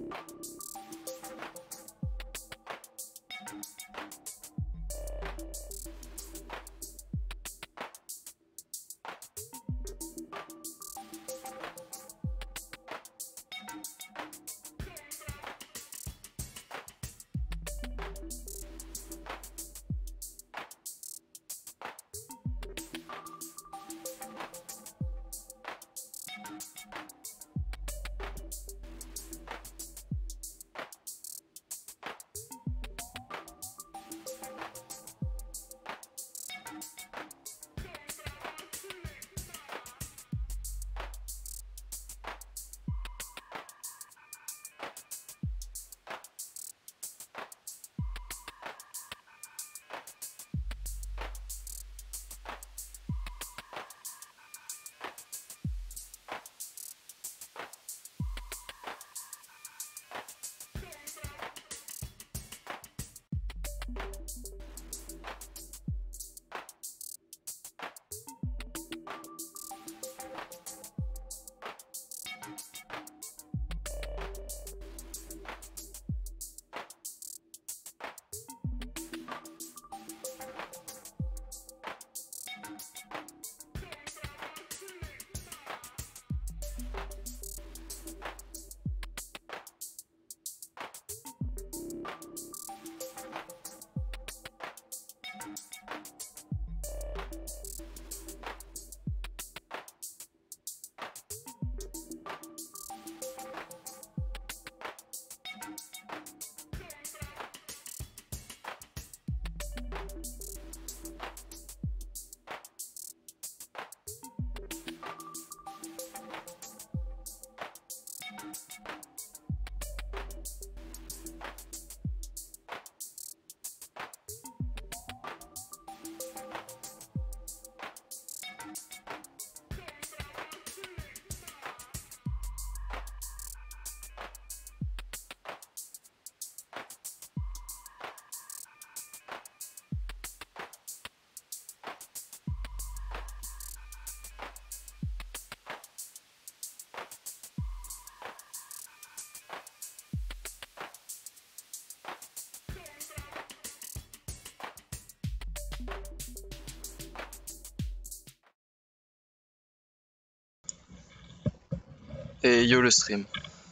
Et yo le stream.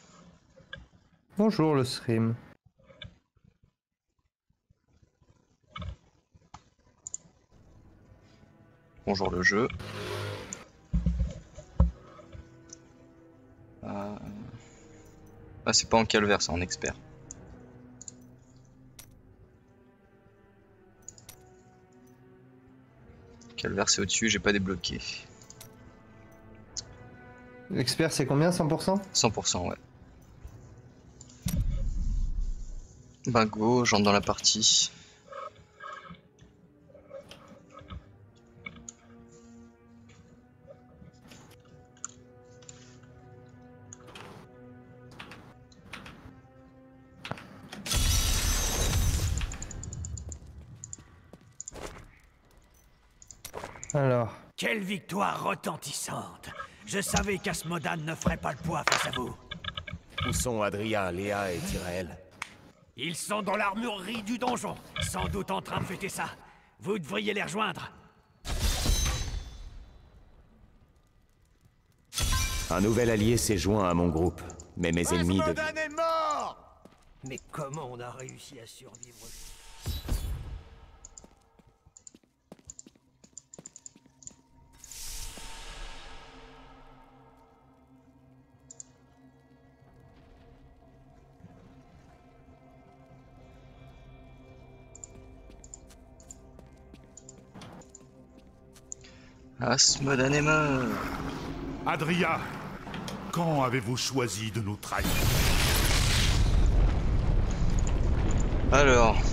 Bonjour le stream. Bonjour le jeu. Ah c'est pas en calvaire, c'est en expert. Calvaire c'est au-dessus, j'ai pas débloqué. L'expert c'est combien, 100%? 100% ouais. Bah go, j'entre dans la partie. Alors. Quelle victoire retentissante! Je savais qu'Asmodan ne ferait pas le poids face à vous. Où sont Adria, Léa et Tyrael? Ils sont dans l'armurerie du donjon, sans doute en train de fêter ça. Vous devriez les rejoindre. Un nouvel allié s'est joint à mon groupe, mais mes ennemis de... Asmodan est mort! Mais comment on a réussi à survivre? Asmodan est mort. Adria, quand avez-vous choisi de nous trahir? Alors.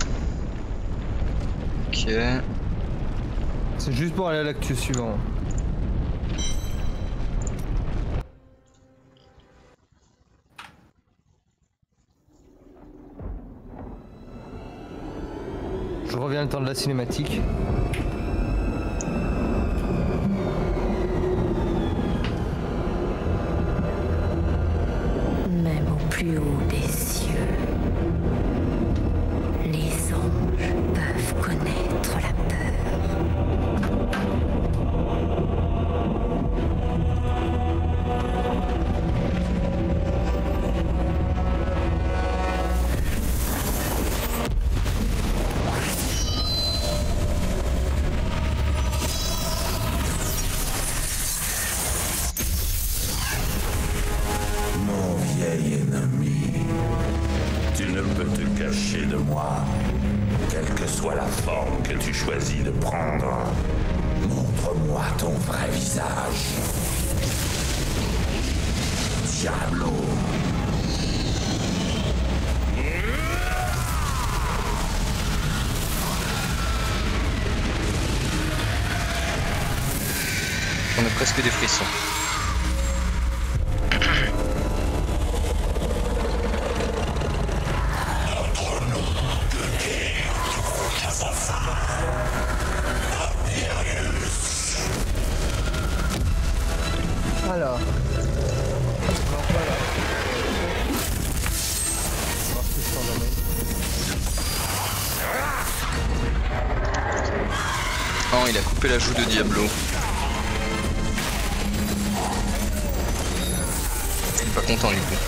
Ok. C'est juste pour aller à l'actu suivant. Je reviens le temps de la cinématique. Même au plus haut des cieux. Les anges peuvent connaître la peur. Mon vieil ennemi, tu ne peux te cacher de moi, quelle que soit la forme que tu choisis de prendre. Montre-moi ton vrai visage. Diablo. On a presque des frissons. Alors. Alors, voilà. On va voir si je t'en remets. Oh, il a coupé la joue de Diablo. Il est pas content du coup.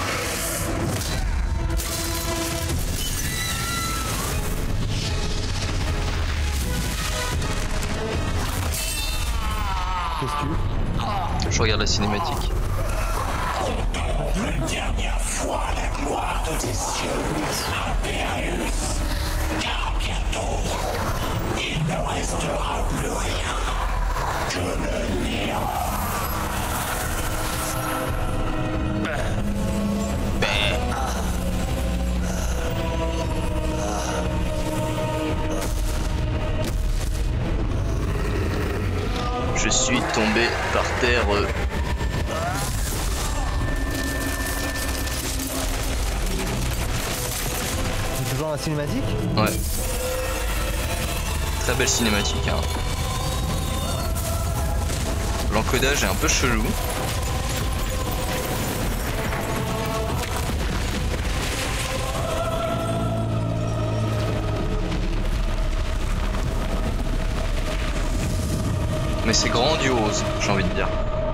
Qu'est-ce que tu veux? Je regarde la cinématique. Une dernière fois la gloire de tes cieux, Impérius. Car bientôt, il ne restera plus rien que le néant. Je suis tombé par terre. C'est toujours la cinématique? Ouais. Très belle cinématique. Hein. L'encodage est un peu chelou. Mais c'est grandiose, j'ai envie de dire.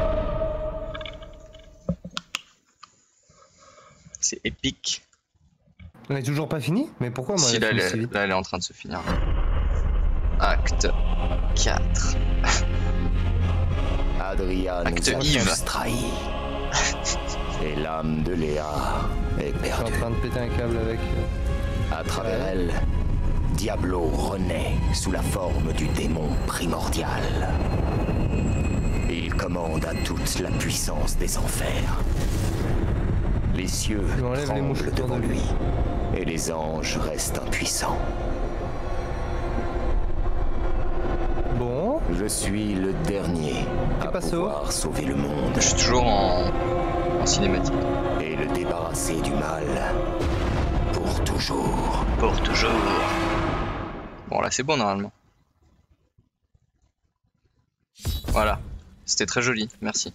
C'est épique. On est toujours pas fini? Mais pourquoi moi Si, là, elle elle est si vite? est en train de se finir. Acte 4. Adria Acte nous a Yves. tous trahis. Et l'âme de Léa est Je suis perdue. en train de péter un câble avec. À travers elle, Diablo renaît sous la forme du démon primordial. Il commande à toute la puissance des enfers. Les cieux Tu enlèves les mouches tremblent autour devant de lui. lui, et les anges restent impuissants. Bon. Je suis le dernier à passo? pouvoir sauver le monde Je suis toujours en cinématique. et le débarrasser du mal pour toujours. Pour toujours. Bon, là, c'est bon normalement. Voilà. C'était très joli. Merci.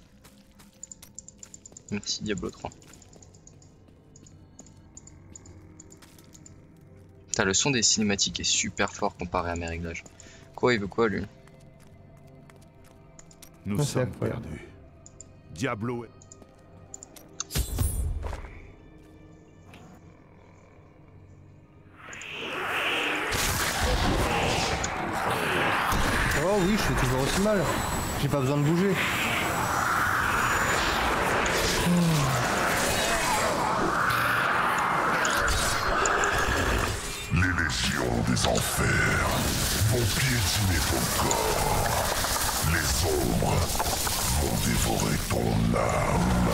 Merci Diablo 3. Putain, le son des cinématiques est super fort comparé à mes réglages. Quoi, il veut quoi lui? Nous Ouais, c'est sommes incroyable. perdus. Diablo est... Oh oui, je fais toujours aussi mal. J'ai pas besoin de bouger. Les légions des enfers vont piétiner ton corps. Les ombres vont dévorer ton âme.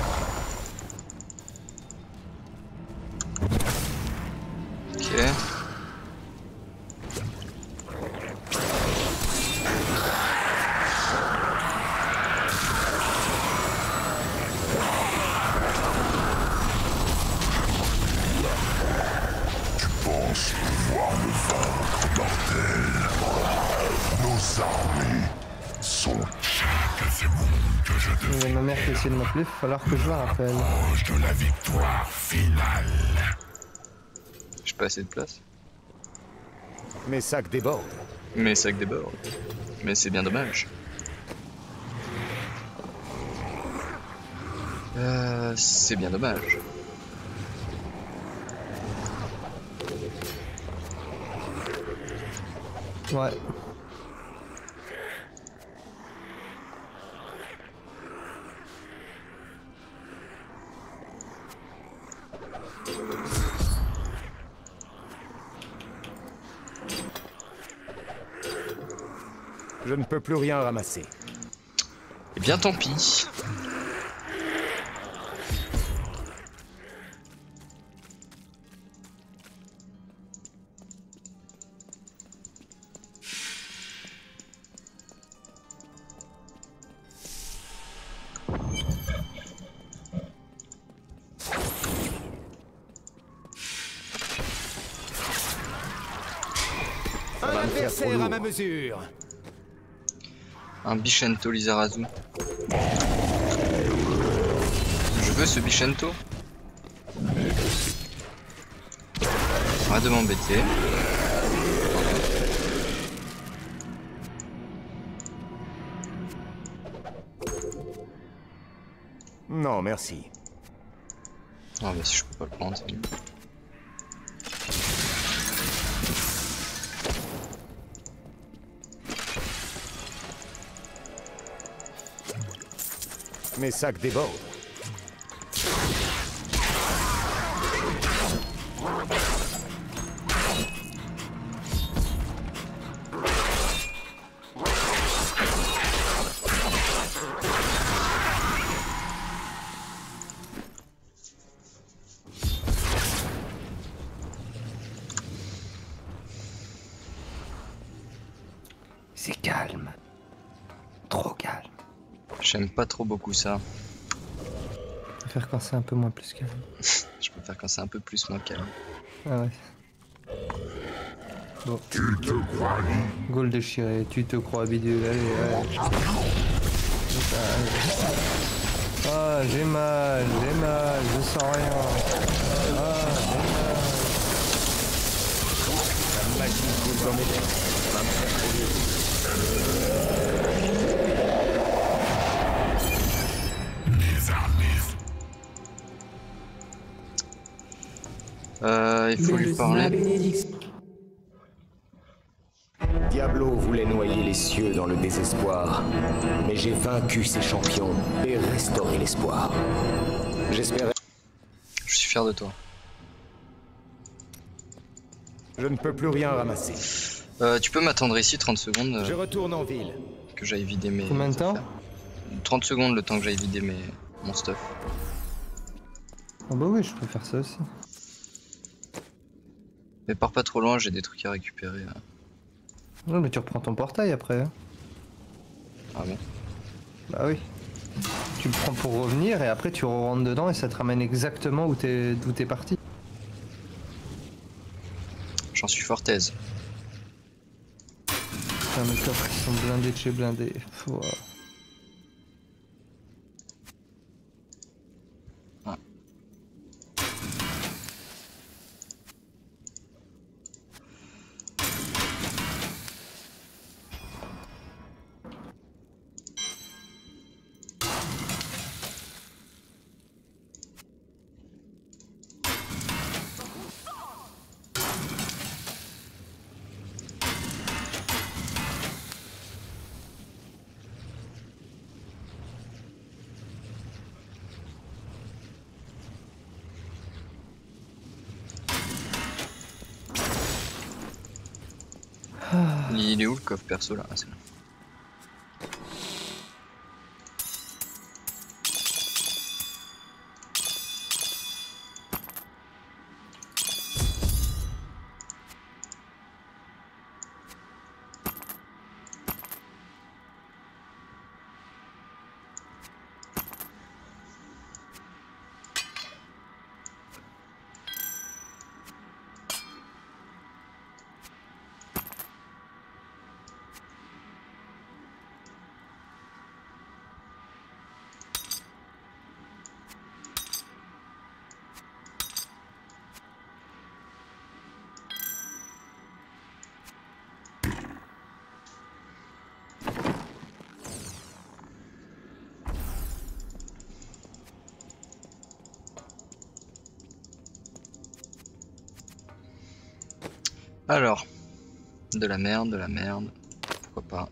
Ok. Tu penses pouvoir me vaincre, mortel? Nos armées sont chaque seconde que je Il y a ma mère qui est essayé de m'appeler, il va falloir que je la rappelle. Proche de la victoire finale. J'ai pas assez de place. Mes sacs débordent. Mes sacs débordent. Mais c'est bien dommage. C'est bien dommage. Ouais. Je ne peux plus rien ramasser. Eh bien tant pis. Un adversaire à ma mesure. Un Bichento Lizarazu. Je veux ce Bichento. Arrête de m'embêter. Non, merci. Ah bah si je peux pas le prendre, c'est nul. Mes sacs débordent. C'est calme. Trop calme. J'aime pas trop beaucoup ça. Je préfère quand c'est un peu moins plus calme. Je préfère quand c'est un peu plus moins calme. Ah ouais. Bon. Tu te crois libre. Goal déchiré, tu te crois bidule, allez, allez. Ah, j'ai mal, je sens rien. Ah, j'ai mal. La magie coule dans mes veines. Va me faire courir. Mes armées. Il faut lui parler. Diablo voulait noyer les cieux dans le désespoir, mais j'ai vaincu ces champions et restauré l'espoir. J'espérais... Je suis fier de toi. Je ne peux plus rien ramasser. Tu peux m'attendre ici 30 secondes Je retourne en ville. que j'aille vider mes... Combien de temps affaires. 30 secondes le temps que j'aille vider mon stuff. Ah bah oui, je peux faire ça aussi. Mais pars pas trop loin, j'ai des trucs à récupérer. Non mais tu reprends ton portail après. Hein. Ah bon? Bah oui. Tu le prends pour revenir et après tu rentres dedans et ça te ramène exactement d'où t'es parti. J'en suis fort aise. Putain, mes coffres ils sont blindés de chez blindés. Wow. Il est où le coffre perso là? Ah, c'est là. Alors, de la merde, pourquoi pas.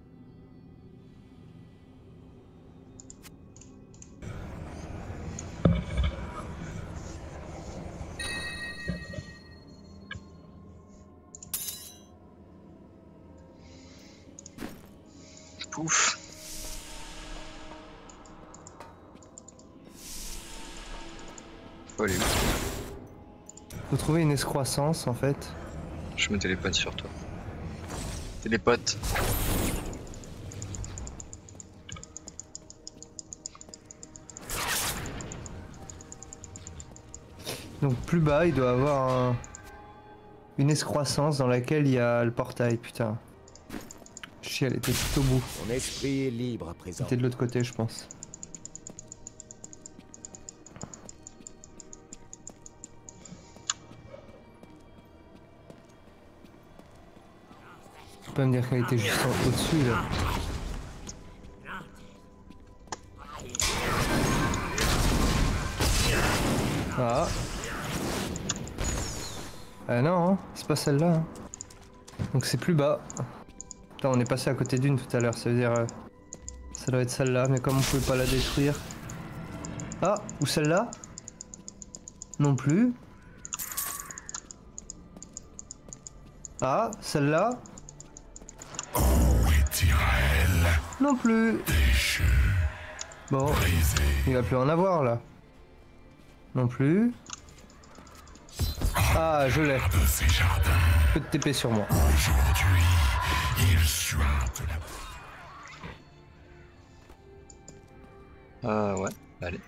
Pouf. Faut aller où? Faut trouver une escroissance en fait. Je me télépote sur toi. Télépote. Donc plus bas, il doit avoir une escroissance dans laquelle il y a le portail, putain. Chier, elle était tout au bout. Mon esprit est libre à présent. C'était de l'autre côté, je pense. Faut pas me dire qu'elle était juste au-dessus là. Ah. Ah non, hein, c'est pas celle-là. Hein. Donc c'est plus bas. Putain, on est passé à côté d'une tout à l'heure, ça veut dire... ça doit être celle-là, mais comme on pouvait pas la détruire... Ah, ou celle-là? Non plus. Ah, celle-là? Non plus. Bon, il va plus en avoir là. Non plus. Ah, je l'ai. Peu de TP sur moi. Aujourd'hui, il suinte la... Ouais, allez.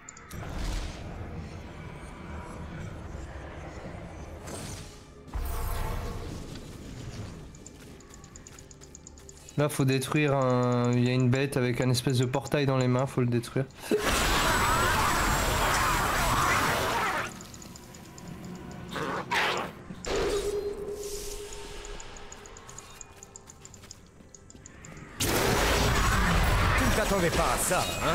Là, faut détruire un... Il y a une bête avec un espèce de portail dans les mains, faut le détruire. Tu ne t'attendais pas à ça, hein?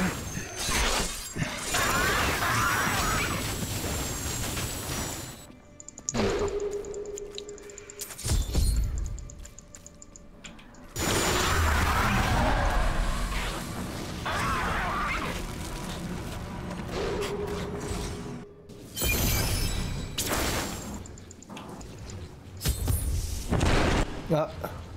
Ah.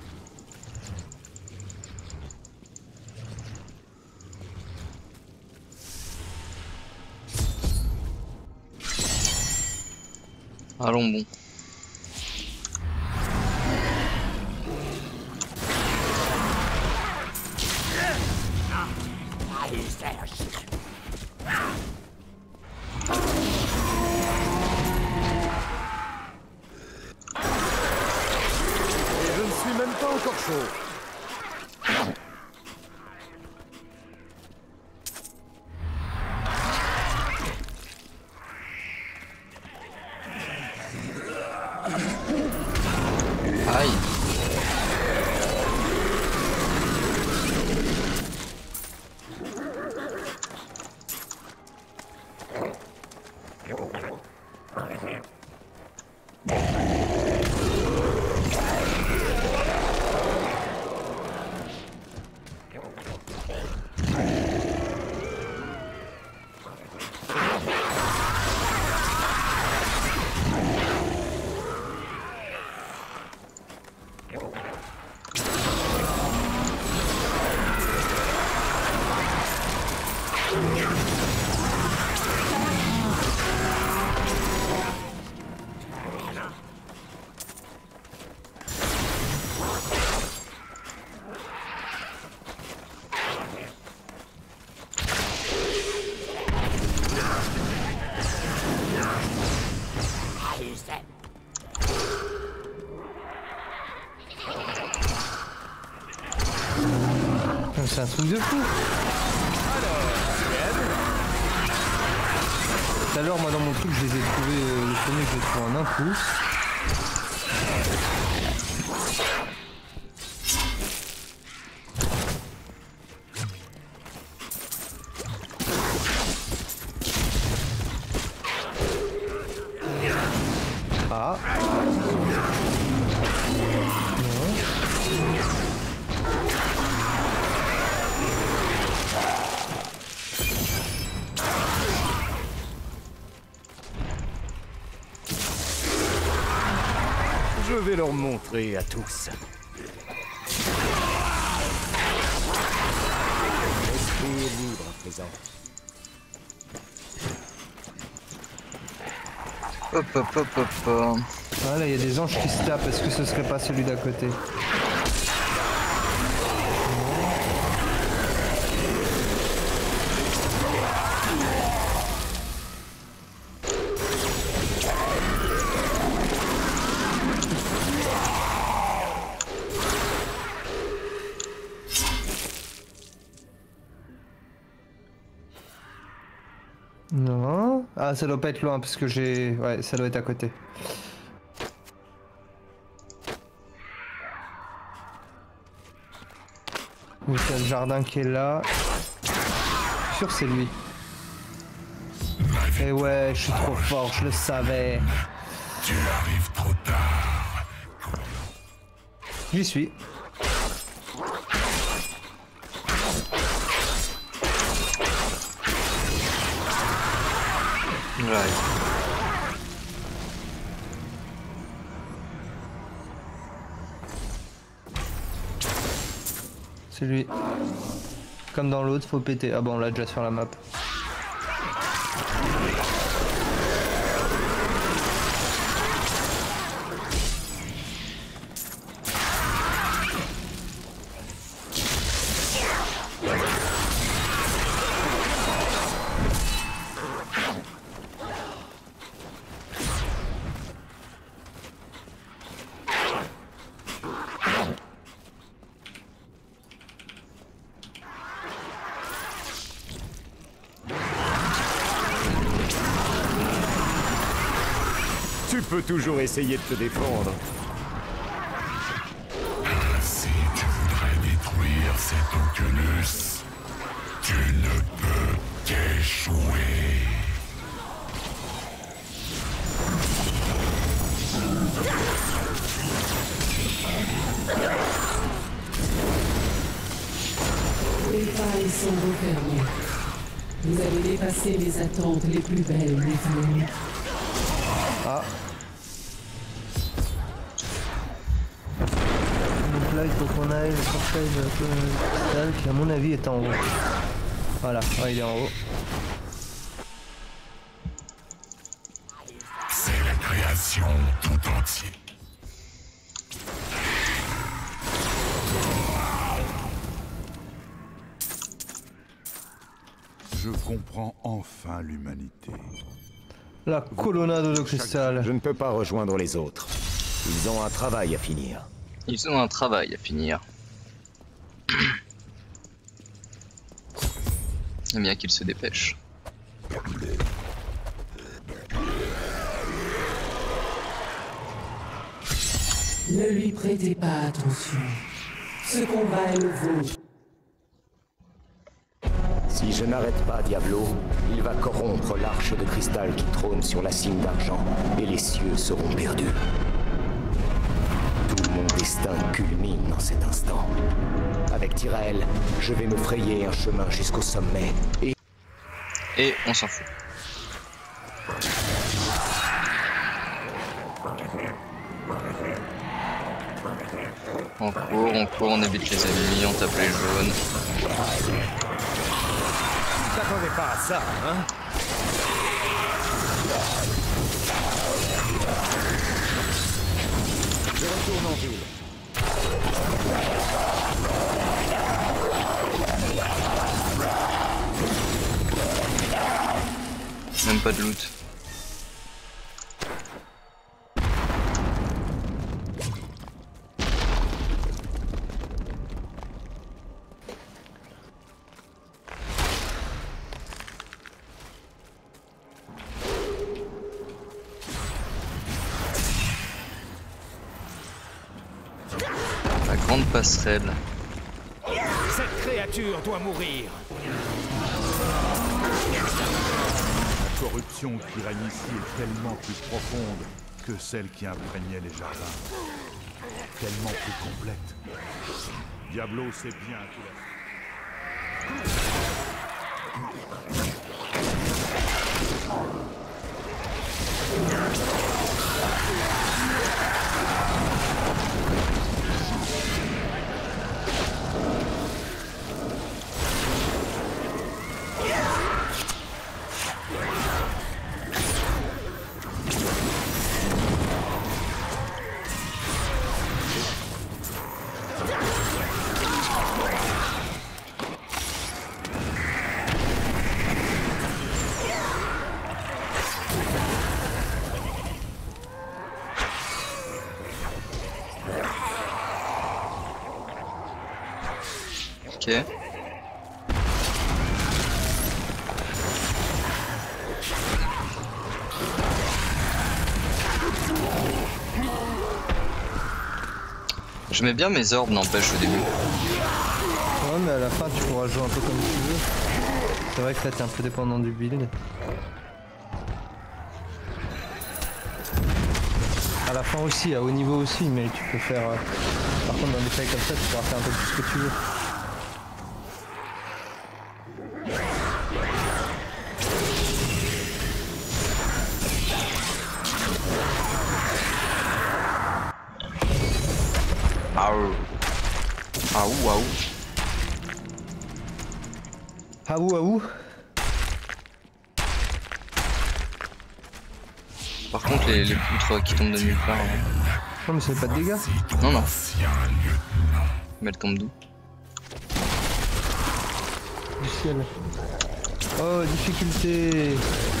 Allons bon. Et je ne suis même pas encore chaud. Aïe. C'est un truc de fou. Tout à l'heure, moi dans mon truc, je les ai trouvés, le premier je l'ai trouvé en un coup. Ah. Je vais leur montrer à tous. L'esprit est libre à présent. Hop hop hop hop hop. Ah là, il y a des anges qui se tapent. Est-ce que ce serait pas celui d'à côté? Non. Ah, ça doit pas être loin parce que j'ai... Ouais, ça doit être à côté. Oui, t'as le jardin qui est là. Je suis sûr que c'est lui. Et ouais, je suis trop fort, je le savais. Tu arrives trop tard. J'y suis. J'arrive. C'est lui. Comme dans l'autre, faut péter. Ah bon, on l'a déjà sur la map. Tu peux toujours essayer de te défendre. Si tu voudrais détruire cet Oculus, tu ne peux qu'échouer. Les failles sont refermées. Vous avez dépassé les attentes les plus belles, les amis. Ah. Donc là, il faut qu'on aille le portail de cristal qui, à mon avis, est en haut. Voilà, ouais, il est en haut. C'est la création tout entière. Je comprends enfin l'humanité. La colonnade de cristal. Je ne peux pas rejoindre les autres. Ils ont un travail à finir. Ils ont un travail à finir. Eh bien qu'ils se dépêchent. Ne lui prêtez pas attention. Ce combat est le vôtre. Si je n'arrête pas Diablo, il va corrompre l'arche de cristal qui trône sur la cime d'argent, et les cieux seront perdus. Tout mon destin culmine dans cet instant. Avec Tyrael, je vais me frayer un chemin jusqu'au sommet, Et on s'en fout. On court, on évite les ennemis, on tape les jaunes. Tu t'attendais pas à ça, hein? Je retourne en ville. Même pas de loot. La grande passerelle. Cette créature doit mourir. La corruption qui règne ici est tellement plus profonde que celle qui imprégnait les jardins. Tellement plus complète. Diablo sait bien que la... Ok. Je mets bien mes orbes, n'empêche, au début. Ouais, mais à la fin, tu pourras jouer un peu comme tu veux. C'est vrai que là, t'es un peu dépendant du build. À la fin aussi, à haut niveau aussi, mais tu peux faire... Par contre, dans des tailles comme ça, tu pourras faire un peu plus ce que tu veux. Aouh. Aouh, aouh. Aouh, aouh. Par contre, les poutres qui tombent de nulle part. Hein. Non, mais ça fait pas de dégâts. Non, non. Mais elles tombent d'où? Du ciel. Oh, difficulté.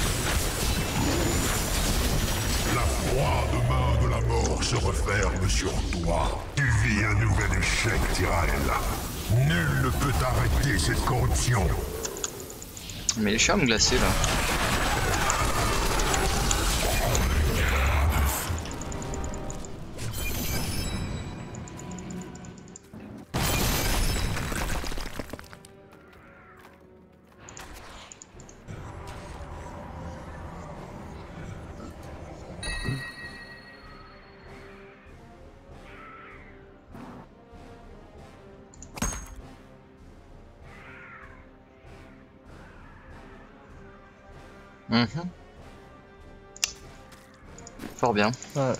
La froide main de la mort se referme sur toi. Tu vis un nouvel échec, Tyrael. Nul ne peut arrêter cette corruption. Mais les charmes glacés là. Fort bien. Ouais.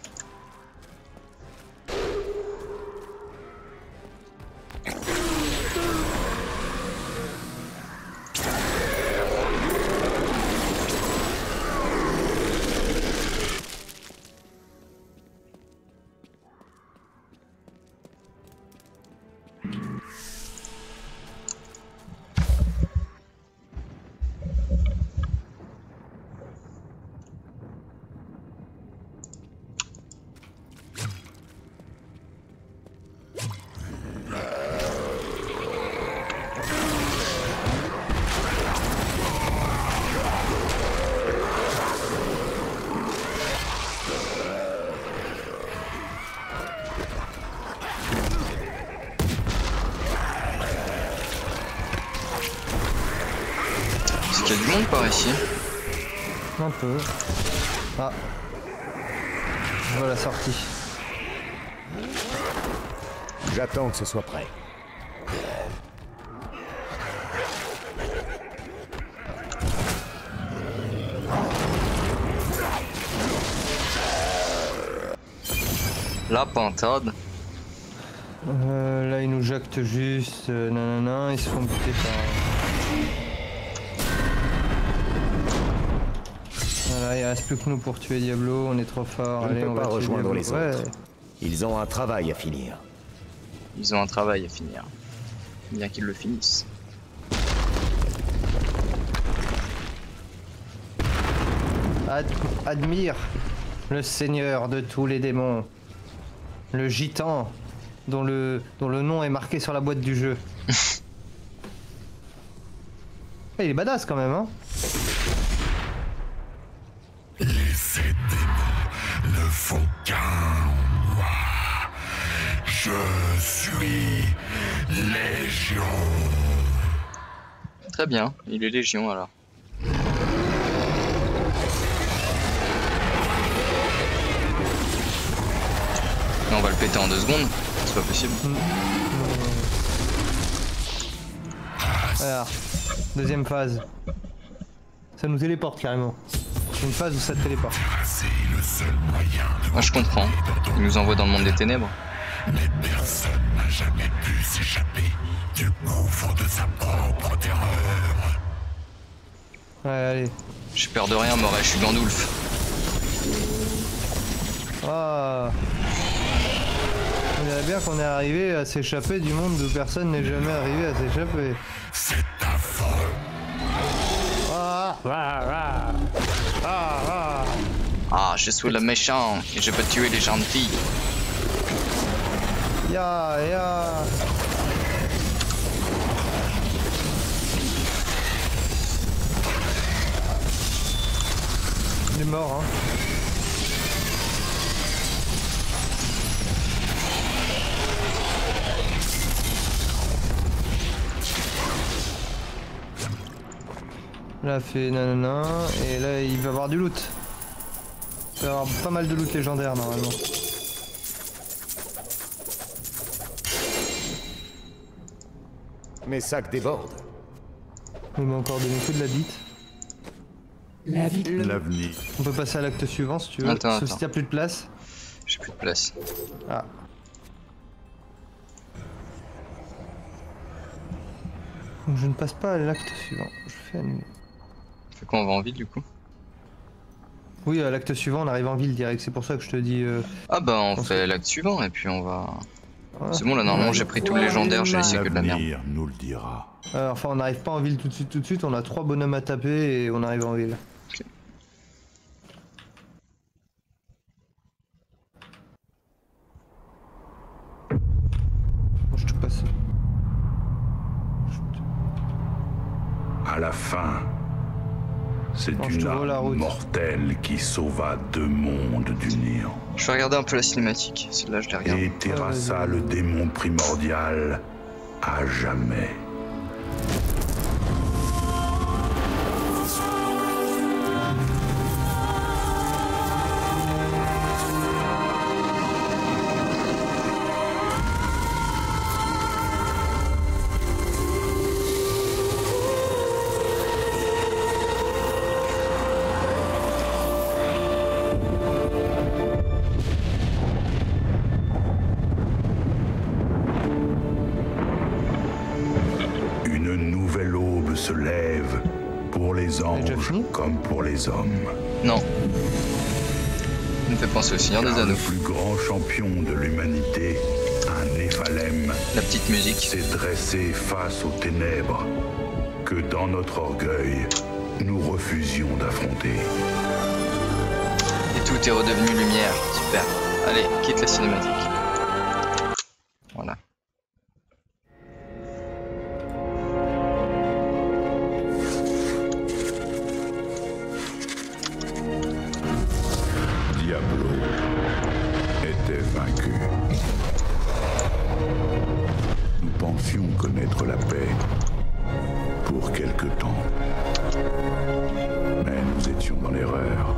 Il y a du monde par ici. Un peu. Ah. Je vois la sortie. J'attends que ce soit prêt. La pintade. Là, ils nous jactent juste. Nanana, ils se font buter par... Voilà, il reste plus que nous pour tuer Diablo, on est trop fort. Je Allez, ne on peux va pas tuer rejoindre Diablo. les Ouais. autres. Ils ont un travail à finir. Ils ont un travail à finir. Bien qu'ils le finissent. Admire le seigneur de tous les démons. Le gitan dont le nom est marqué sur la boîte du jeu. Il est badass quand même, hein. Ces démons ne font qu'un moi. Je suis Légion. Très bien, il est Légion alors. Mais on va le péter en 2 secondes, c'est pas possible. Voilà, deuxième phase. Ça nous téléporte carrément. C'est une phase où ça te téléporte. C'est le seul moyen de... Moi je comprends, il nous envoie dans le monde des ténèbres. Mais personne n'a jamais pu s'échapper du gouffre de sa propre terreur. Ouais, allez. J'ai peur de rien, Moret, je suis Gandulf. Ah. On dirait bien qu'on est arrivé à s'échapper du monde où personne n'est jamais arrivé à s'échapper. C'est affreux. Ah, ah, ah, ah. Ah, je suis le méchant et je peux tuer les gentils. Ya, ya. Il est mort, hein. Là, fait nanana, et là, il va avoir du loot. Il va avoir pas mal de loot légendaire, normalement. Mes sacs débordent. Il m'a encore donné que de la bite. L'avenir. On peut passer à l'acte suivant si tu veux. Attends, Sauf si t'as plus de place. J'ai plus de place. Ah. Donc je ne passe pas à l'acte suivant. Je fais annuler. Fait quoi, on va en ville du coup? Oui, à l'acte suivant, on arrive en ville direct. C'est pour ça que je te dis. Ah bah on fait l'acte suivant et puis on va... Voilà. C'est bon là, normalement j'ai pris tout le légendaire, j'ai laissé que de la merde. L'avenir nous le dira. Enfin, on n'arrive pas en ville tout de suite. On a 3 bonhommes à taper et on arrive en ville. Ok. Bon, je te passe. À la fin, c'est Non, je une te vois la âme route. mortelle qui sauva 2 mondes du néant Je vais regarder un peu la cinématique, celle-là je l'ai regardée. et terrassa le démon primordial à jamais. Une nouvelle aube se lève pour les déjà anges fini comme pour les hommes. Non. Ça me fait penser au Seigneur des Car le Anneaux. plus grand champion de l'humanité, un Néphalem, La petite musique. s'est dressé face aux ténèbres que dans notre orgueil, nous refusions d'affronter. Et tout est redevenu lumière. Super. Allez, quitte la cinématique. Voilà. Diablo était vaincu. Nous pensions connaître la paix pour quelque temps. Mais nous étions dans l'erreur.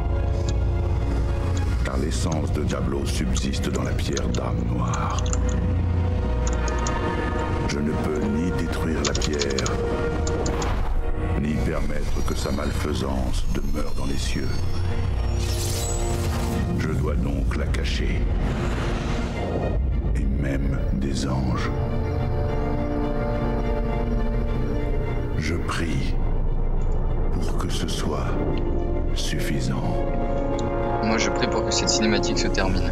Car l'essence de Diablo subsiste dans la pierre d'âme noire. Je ne peux ni détruire la pierre, ni permettre que sa malfaisance demeure dans les cieux. Je dois donc la cacher. Et même des anges. Je prie pour que ce soit suffisant. Moi je prie pour que cette cinématique se termine.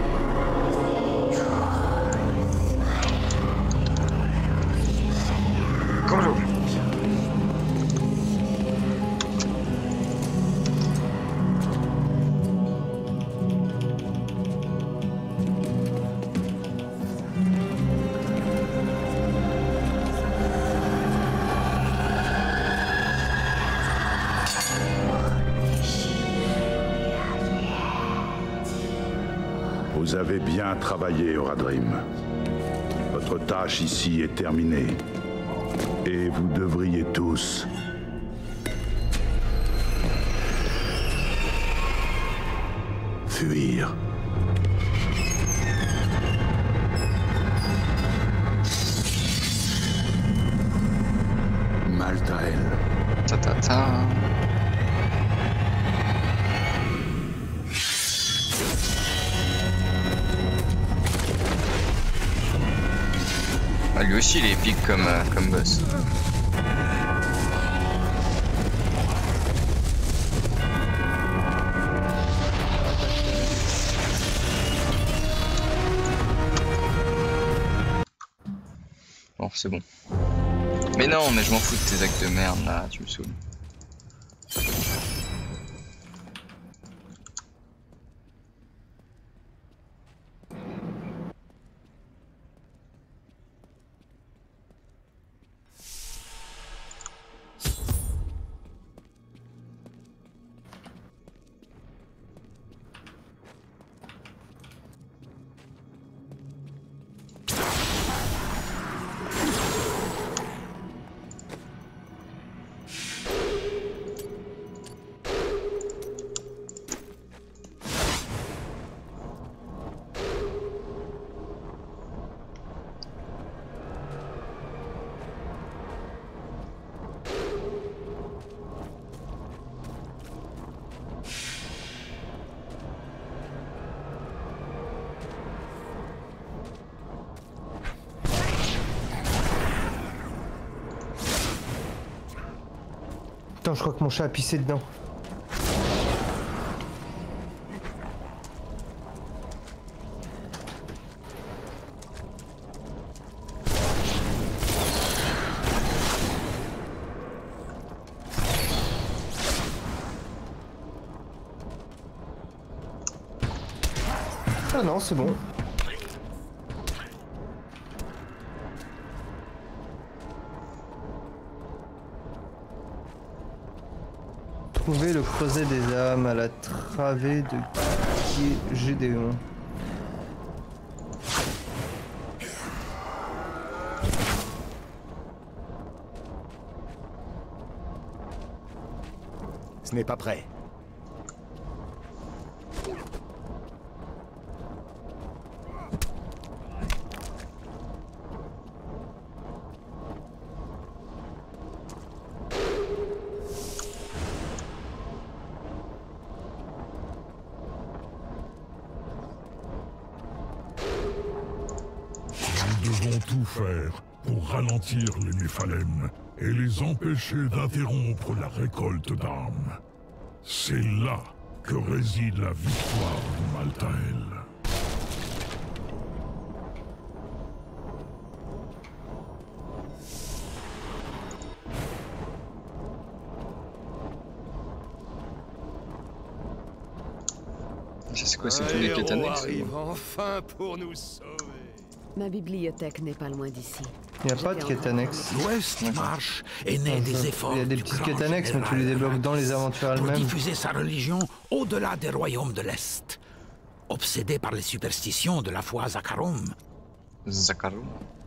Vous avez bien travaillé, Oradrim. Votre tâche ici est terminée. Et vous devriez tous fuir. Maltael. Ta ta ta. Ah, lui aussi il est épique comme boss. Bon, c'est bon. Mais non, mais je m'en fous de tes actes de merde là, tu me saoules. Putain, je crois que mon chat a pissé dedans. Ah non, c'est bon. Trouver le creuset des âmes à la travée de Gédéon. Ce n'est pas prêt. Nous devons tout faire pour ralentir les Néphalem et les empêcher d'interrompre la récolte d'armes. C'est là que réside la victoire de Maltael. C'est quoi, c'est tous les quêtes annexes? arrive enfin pour nous sauver. Ma bibliothèque n'est pas loin d'ici. Il n'y a pas de quête annexe. L'Ouest marche et naît des efforts. Il y a des du petites grand quêtes annexes, mais tu les général débloques dans les aventures pour elles-mêmes. diffuser sa religion au-delà des royaumes de l'Est. Obsédé par les superstitions de la foi Zakarum, Zakarum.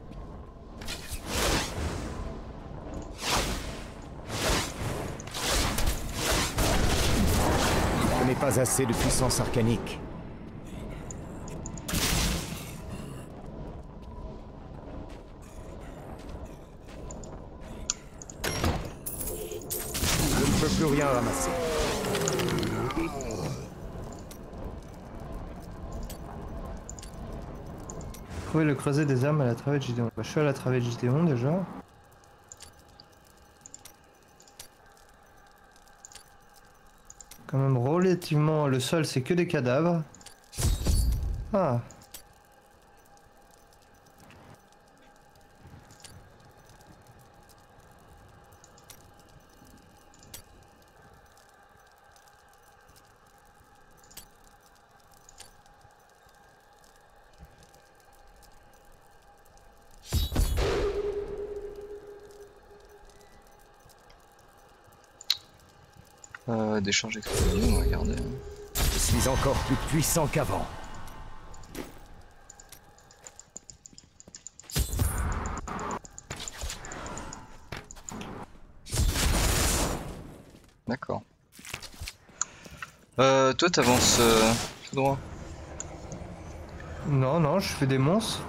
Je n'ai pas assez de puissance arcanique. Je ne peux plus rien ramasser. Trouver le creuset des âmes à la travée de Gédéon. Bah, je suis à la travée de Gédéon déjà. Quand même relativement... Le sol c'est que des cadavres. Ah. D'échange explosif, on va regarder. Je suis encore plus puissant qu'avant. D'accord. Toi t'avances tout droit. Non, non, je fais des monstres.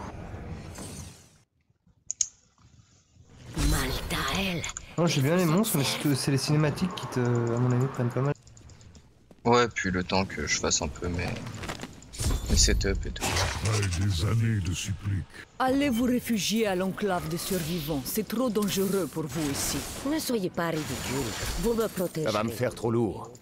Maltael. Non, j'ai bien les monstres, mais c'est les cinématiques qui te, à mon avis, prennent pas mal. Ouais, puis le temps que je fasse un peu mes setups et tout. Après des années de suppliques, Allez vous réfugier à l'enclave des survivants. C'est trop dangereux pour vous ici. Ne soyez pas ridicule. Vous me protégez. Ça va me faire trop lourd.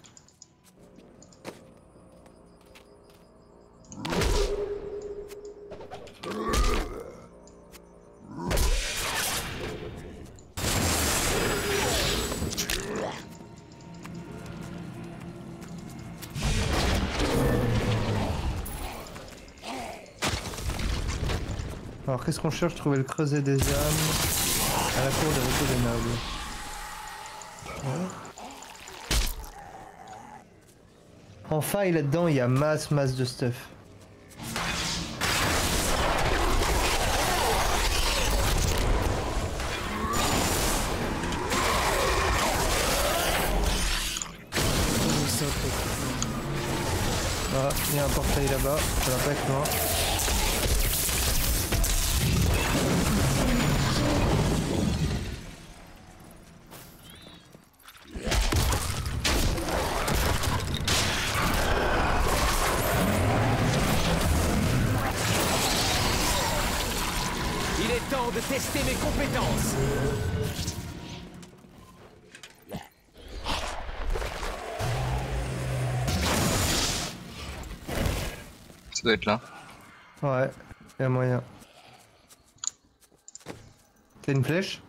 Alors qu'est-ce qu'on cherche? Trouver le creuset des âmes à la cour des repos des nobles. Ouais. En faille là-dedans, il y a masse de stuff. Ah, il y a un portail là-bas, ça va pas être loin. Il est temps de tester mes compétences. Ça doit être là. Ouais, y'a moyen. T'as une flèche?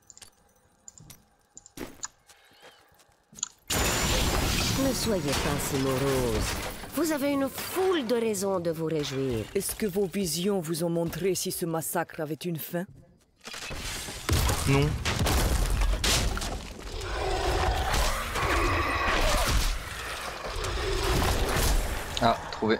Ne soyez pas si morose. Vous avez une foule de raisons de vous réjouir. Est-ce que vos visions vous ont montré si ce massacre avait une fin? Non. Ah, trouvé.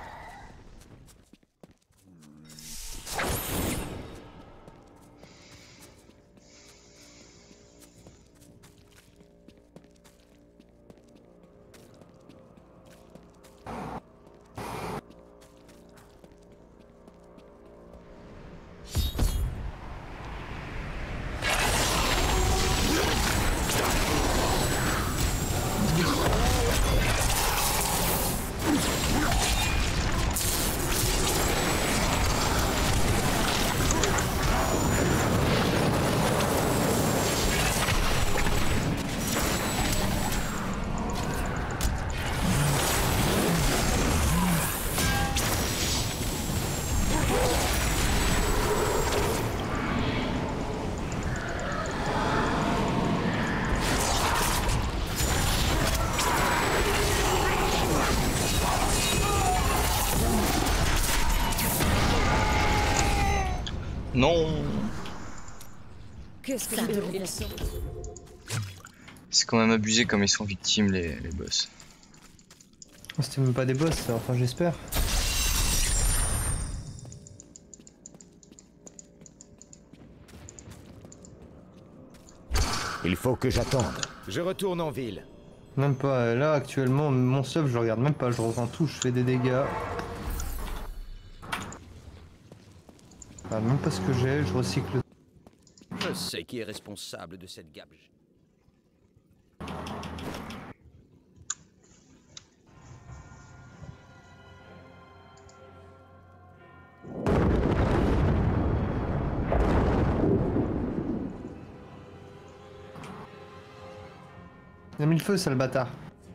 Non. Qu'est-ce que ils sont? C'est quand même abusé comme ils sont victimes les boss. C'était même pas des boss, ça. Enfin j'espère. Il faut que j'attende. Je retourne en ville. Même pas. Là actuellement, mon sub je le regarde même pas. Je revends tout, je fais des dégâts. Ah, même pas ce que j'ai, je recycle. Je sais qui est responsable de cette gabegie. Il a mis le feu, sale bâtard.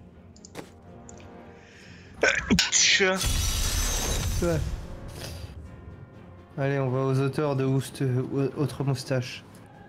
Ouais. Allez, on va aux auteurs de Autre Moustache.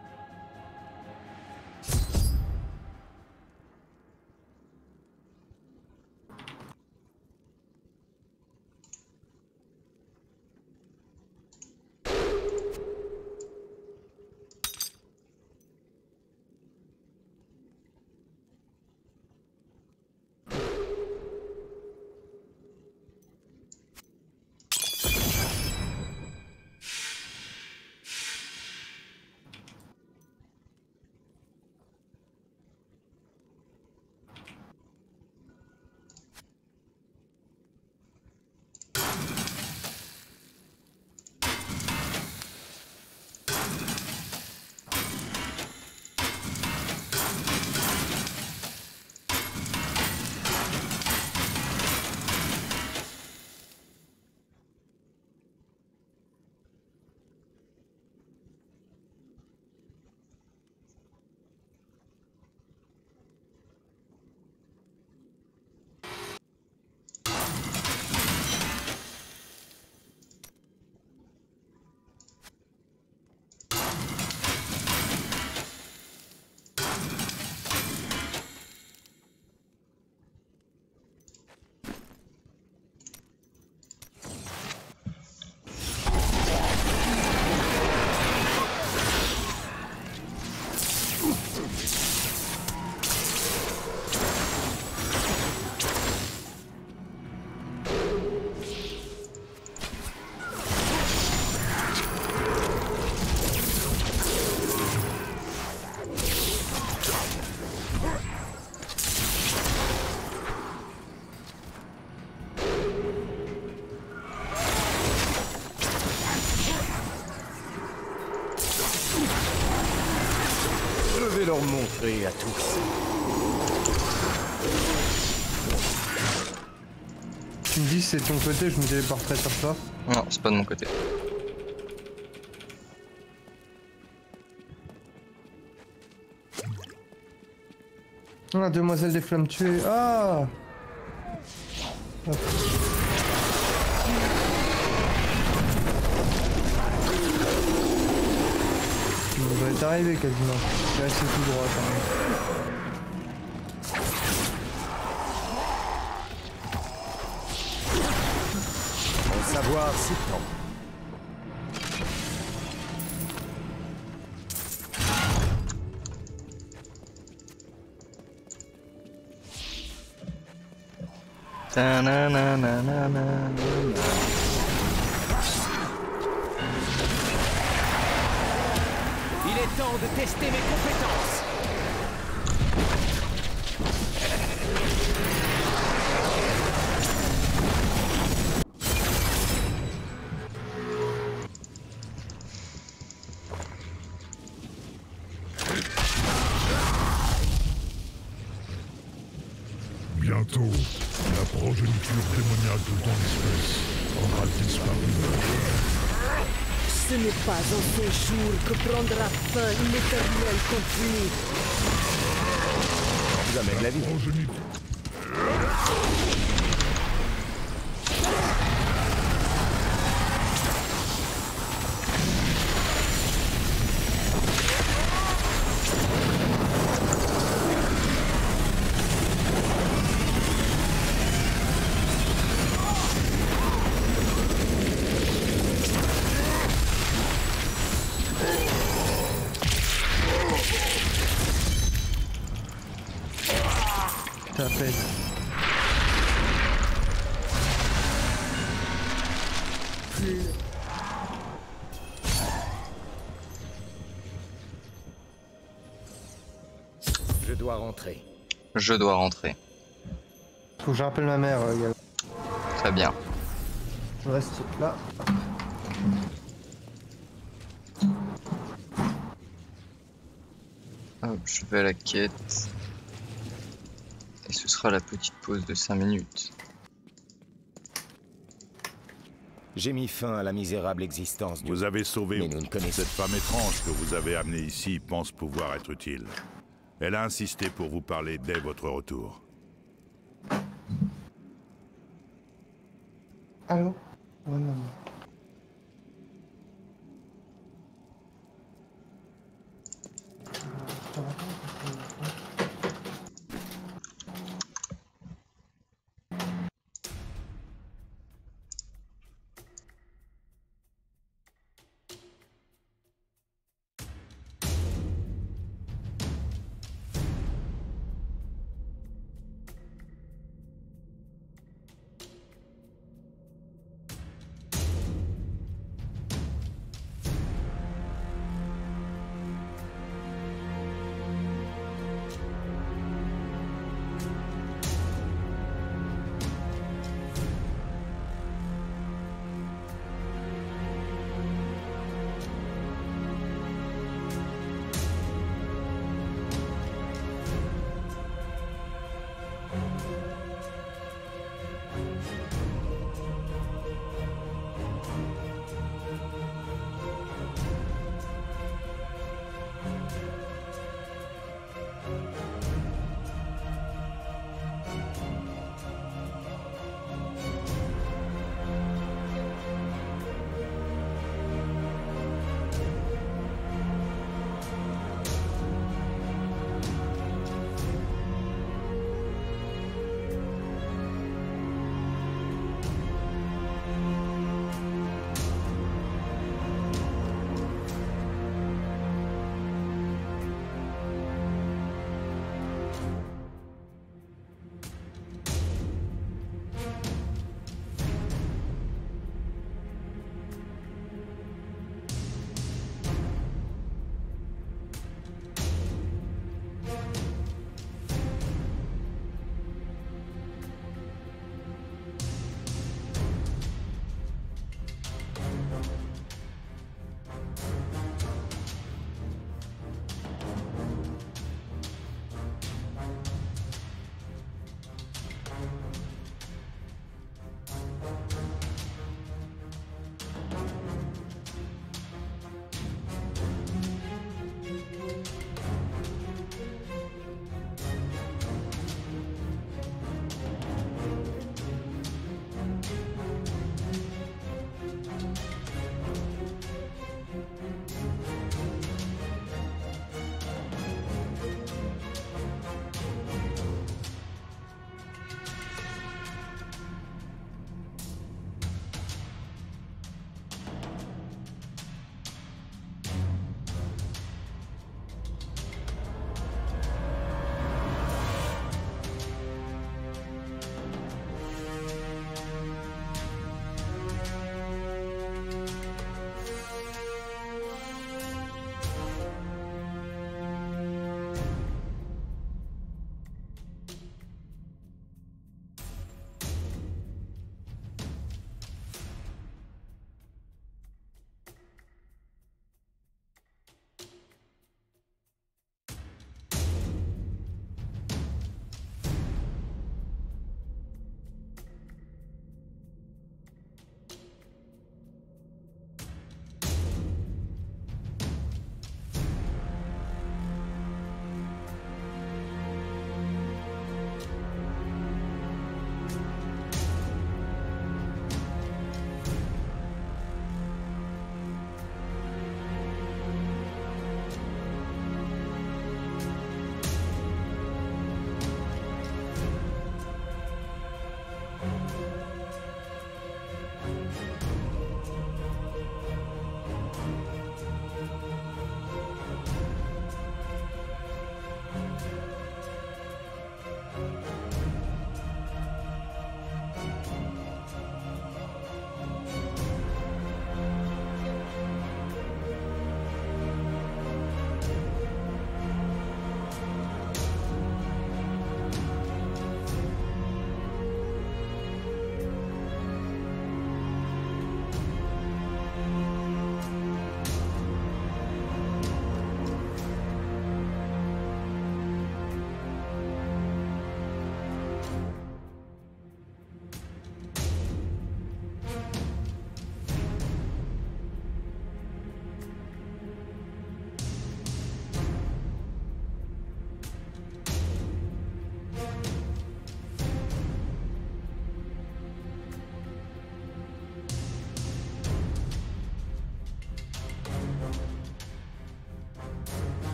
Je vais leur montrer à tous. Tu me dis si c'est de ton côté, je me téléporterai sur toi. Non, c'est pas de mon côté. Ah, demoiselle des flammes tuées. Ah. Hop. est arrivé quasiment. Je vais rester tout droit quand même. Mon savoir s'étend. Il est temps de tester mes compétences. Bientôt, la progéniture démoniaque dans l'espèce aura disparu. Ce n'est pas en ce jour que prendra fin une éternelle conflit. Vous amène la vie. Tapette. Je dois rentrer. Je dois rentrer. Faut que je rappelle ma mère, Gal. Très bien. Je reste là. Hop, je vais à la quête. Et ce sera la petite pause de 5 minutes. J'ai mis fin à la misérable existence du... Vous avez sauvé Mais nous ne connaissons... cette femme étrange que vous avez amenée ici pense pouvoir être utile. Elle a insisté pour vous parler dès votre retour. Allô? Ouais, maman.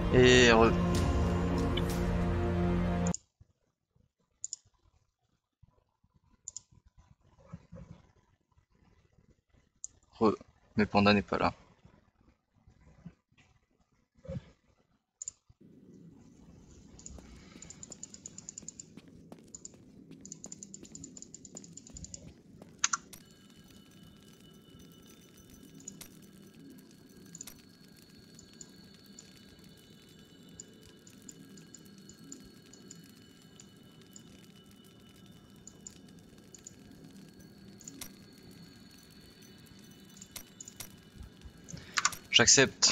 Et mais Panda n'est pas là. J'accepte.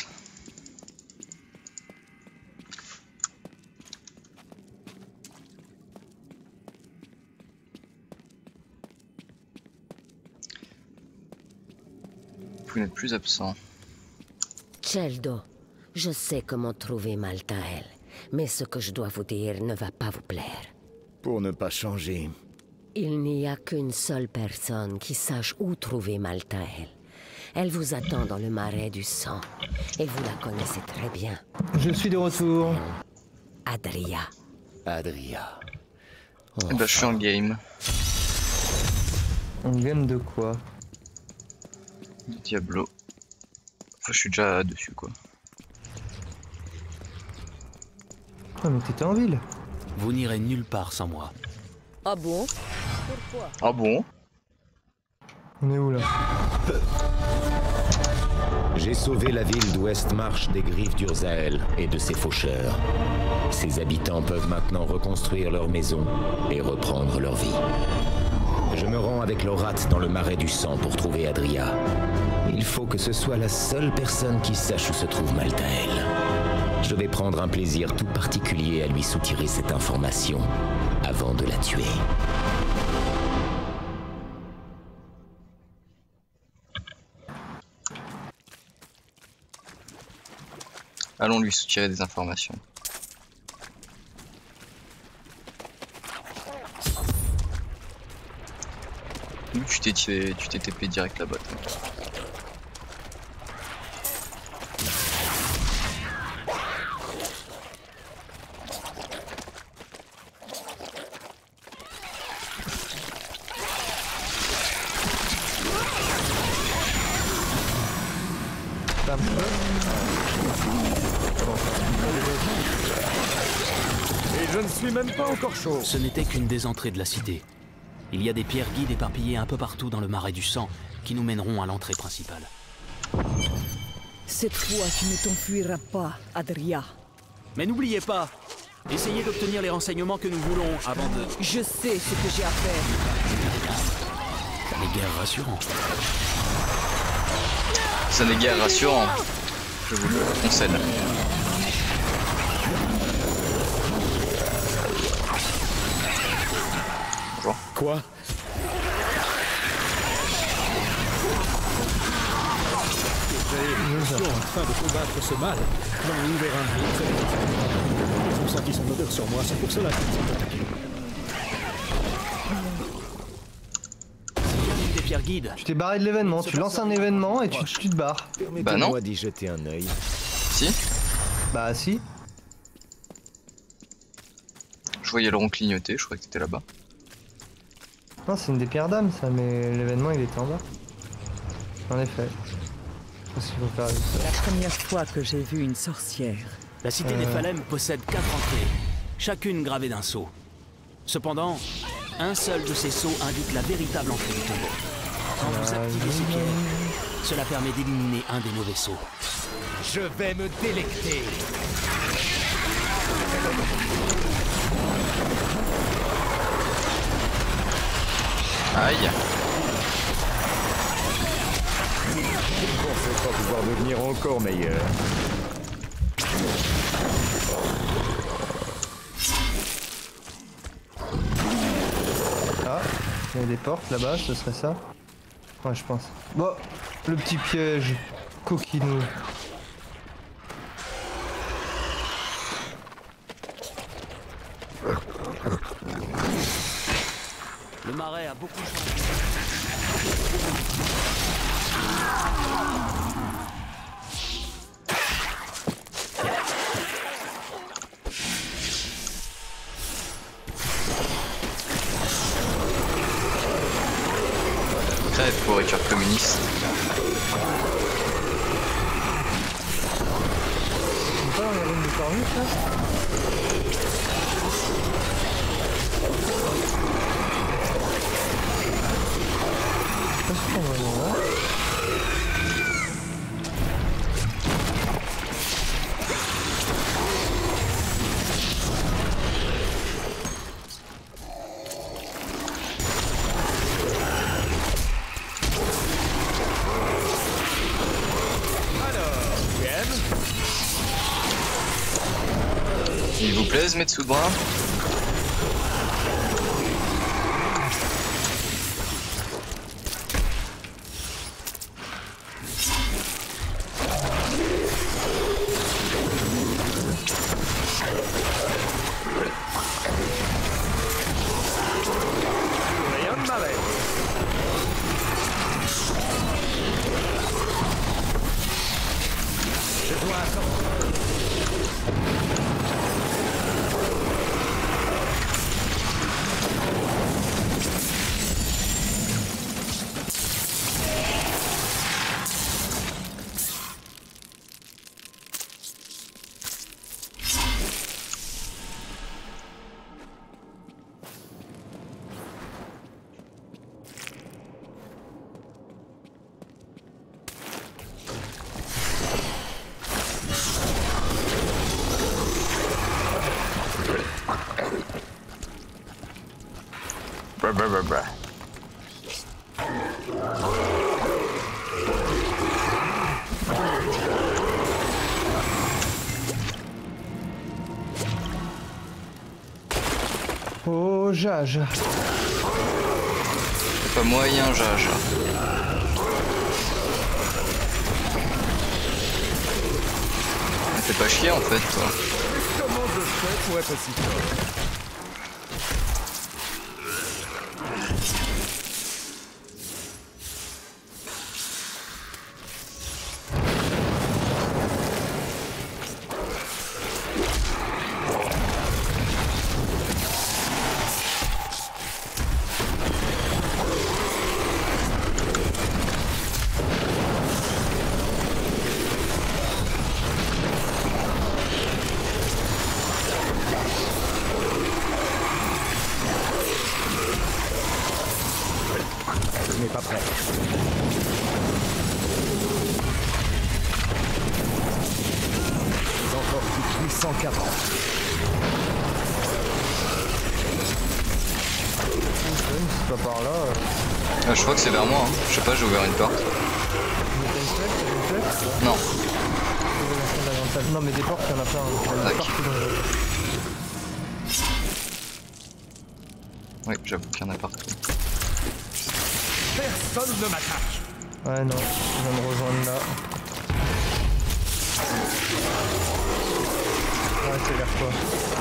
Vous n'êtes plus absent. Celdo, je sais comment trouver Maltael, mais ce que je dois vous dire ne va pas vous plaire. Pour ne pas changer. Il n'y a qu'une seule personne qui sache où trouver Maltael. Elle vous attend dans le marais du sang, et vous la connaissez très bien. Je suis de retour. Adria. Adria. Oh, bah, je suis en game. En game de quoi? Diablo. Enfin, je suis déjà dessus, quoi. Ah, mais t'étais en ville. Vous n'irez nulle part sans moi. Ah bon? Pourquoi? Ah bon? On est où là? J'ai sauvé la ville d'Ouest-Marche des griffes d'Urzael et de ses faucheurs. Ses habitants peuvent maintenant reconstruire leur maison et reprendre leur vie. Je me rends avec Lorat dans le marais du sang pour trouver Adria. Il faut que ce soit la seule personne qui sache où se trouve Maltael. Je vais prendre un plaisir tout particulier à lui soutirer cette information avant de la tuer. Allons lui soutirer des informations. Où tu t'es TP direct là-bas. Et je ne suis même pas encore chaud. Ce n'était qu'une des entrées de la cité. Il y a des pierres guides éparpillées un peu partout dans le marais du sang qui nous mèneront à l'entrée principale. Cette fois, tu ne t'enfuiras pas, Adria. Mais n'oubliez pas, essayez d'obtenir les renseignements que nous voulons avant de... Je sais ce que j'ai à faire. Ça n'est guère rassurant. Ça n'est guère rassurant. Je vous le concède. Bonjour. Quoi? Afin de combattre ce mal, non, il verra. Ils ont senti son odeur sur moi, c'est pour cela qu'ils ont attaqué. Des pierres guides. Tu t'es barré de l'événement, tu lances un événement et tu te barres. Bah non. Permettez-moi d'y jeter un œil. Si. Bah si. Je voyais le rond clignoter, je croyais que t'étais là-bas. Non, c'est une des pierres d'âme ça, mais l'événement il était en bas. En effet. Qu'est-ce qu'il faut faire avec ça? La première fois que j'ai vu une sorcière. La cité des Phalem possède 4 entrées, chacune gravée d'un sceau. Cependant, un seul de ces sceaux indique la véritable entrée du tombeau. Quand vous activez ces pierres, cela permet d'éliminer un des mauvais sceaux. Je vais me délecter. Aïe. Je ne pensais pas pouvoir devenir encore meilleur. Ah, il y a des portes là-bas, ce serait ça? Ouais, je pense. Bon, le petit piège. Coquinou. Le marais a beaucoup changé. Crève, pourriture communiste. On peut avoir une de cornus là? Qu'est-ce qu'on va voir là? Il vous plaise, Metsubra? Rien de mauvais. Je dois attendre. Brr. Oh, Jage. C'est pas moyen, Jage. T'es pas chier en fait, toi. Comment je fais pour être aussi fort? Je n'ai pas prêt. Encore plus puissant qu'avant. C'est pas par là. Ah, je crois que c'est vers moi, hein. Je sais pas, j'ai ouvert une porte. Non. Non mais des portes, il y en a plein. Il y en a partout dans le jeu. Oui, j'avoue qu'il y en a partout. Personne ne m'attaque. Ouais non, je viens me rejoindre là. Ouais, c'est vers toi.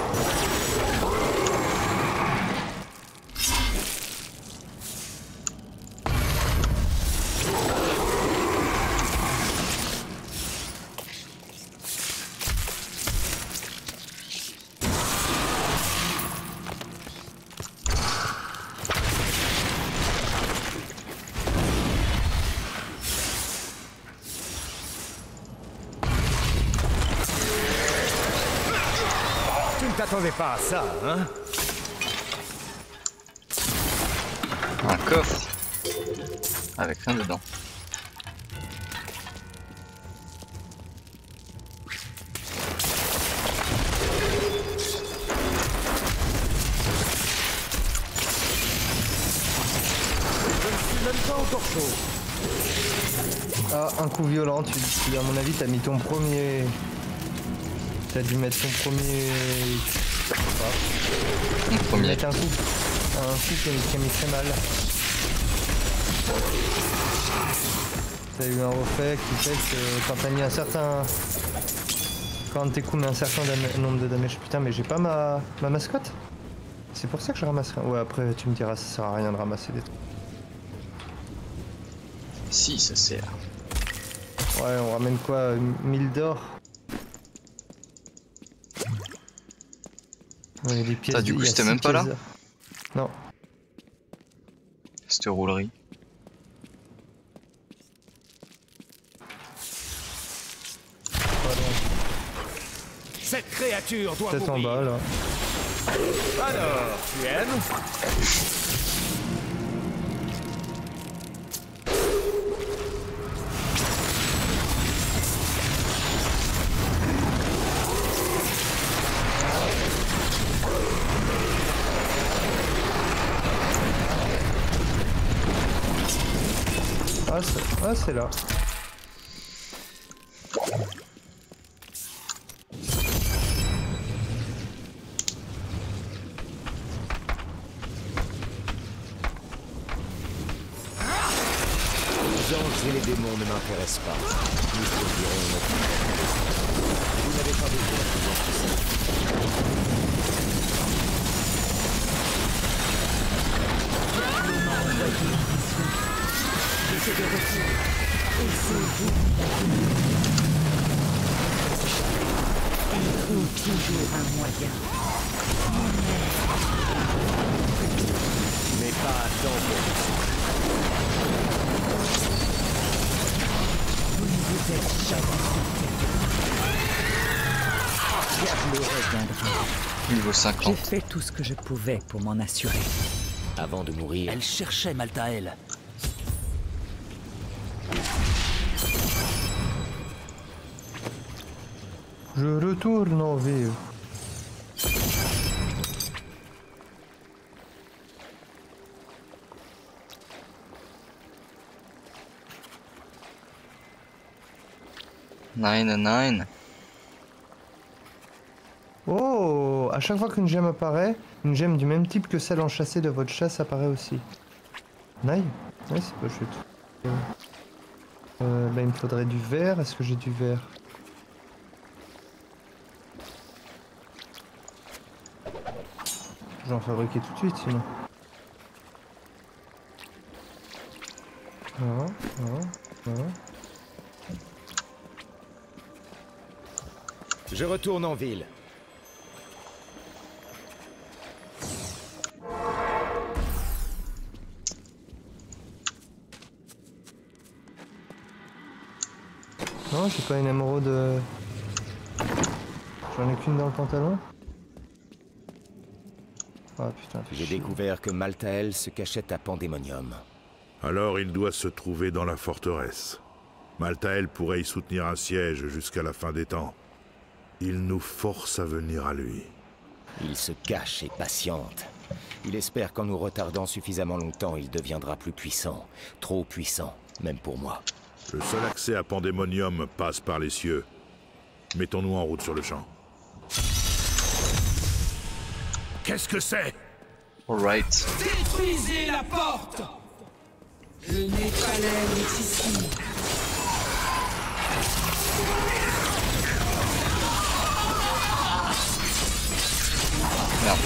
Tu ne t'attendais pas à ça, hein? Un coffre. Avec rien dedans. Je ne suis même pas encore chaud. Ah, un coup violent, à mon avis t'as mis ton premier... T'as dû mettre ton premier... Mon premier. Mettre un coup qui a mis très mal. T'as eu un reflet qui fait que quand t'as mis un certain... Quand tes coups met un certain nombre de damage... Putain mais j'ai pas ma mascotte. C'est pour ça que je ramasse rien. Ouais après tu me diras ça sert à rien de ramasser des trucs. Si, ça sert. Ouais on ramène quoi 1000 d'or. Ouais, des pièces. Du coup c'était même pas là? Non. Cette roulerie. Cette créature doit Peut-être en mourir. bas là. Alors, tu aimes? Ah, c'est là. Les anges et les démons ne m'intéressent pas. Nous choisirons notre vie. Vous n'avez pas besoin de voir tout ça. J'étais de retour. Et c'est vous il trouve toujours un moyen. Mais pas à temps pour vous. Vous ne vous êtes jamais sorti. Diablo reviendra. Niveau 50. J'ai fait tout ce que je pouvais pour m'en assurer. Avant de mourir, Elle cherchait Maltael. Je retourne en ville. Nine. Oh, à chaque fois qu'une gemme apparaît, une gemme du même type que celle enchâssée de votre chasse apparaît aussi. Nice. Ouais, c'est pas chute. Bah, il me faudrait du verre. Est-ce que j'ai du verre? Je vais en fabriquer tout de suite sinon. Voilà. je retourne en ville. Non, j'ai pas une émeraude. J'en ai qu'une dans le pantalon. Ah putain. J'ai découvert que Maltael se cachait à Pandémonium. Alors il doit se trouver dans la forteresse. Maltael pourrait y soutenir un siège jusqu'à la fin des temps. Il nous force à venir à lui. Il se cache et patiente. Il espère qu'en nous retardant suffisamment longtemps, il deviendra plus puissant. Trop puissant, même pour moi. Le seul accès à Pandémonium passe par les cieux. Mettons-nous en route sur le champ. Qu'est-ce que c'est? Alright. Détruisez la porte! Le Néphalem est ici. Merde.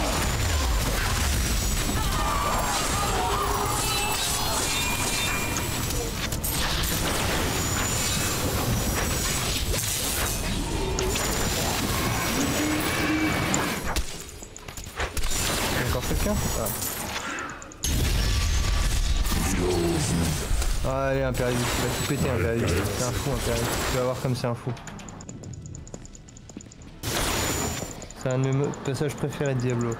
Encore quelqu'un? Ah, allez, Impérius, il va tout péter, Impérius. C'est un fou, Impérius. Tu vas voir comme c'est un fou. C'est un de mes passages préférés de Diablo.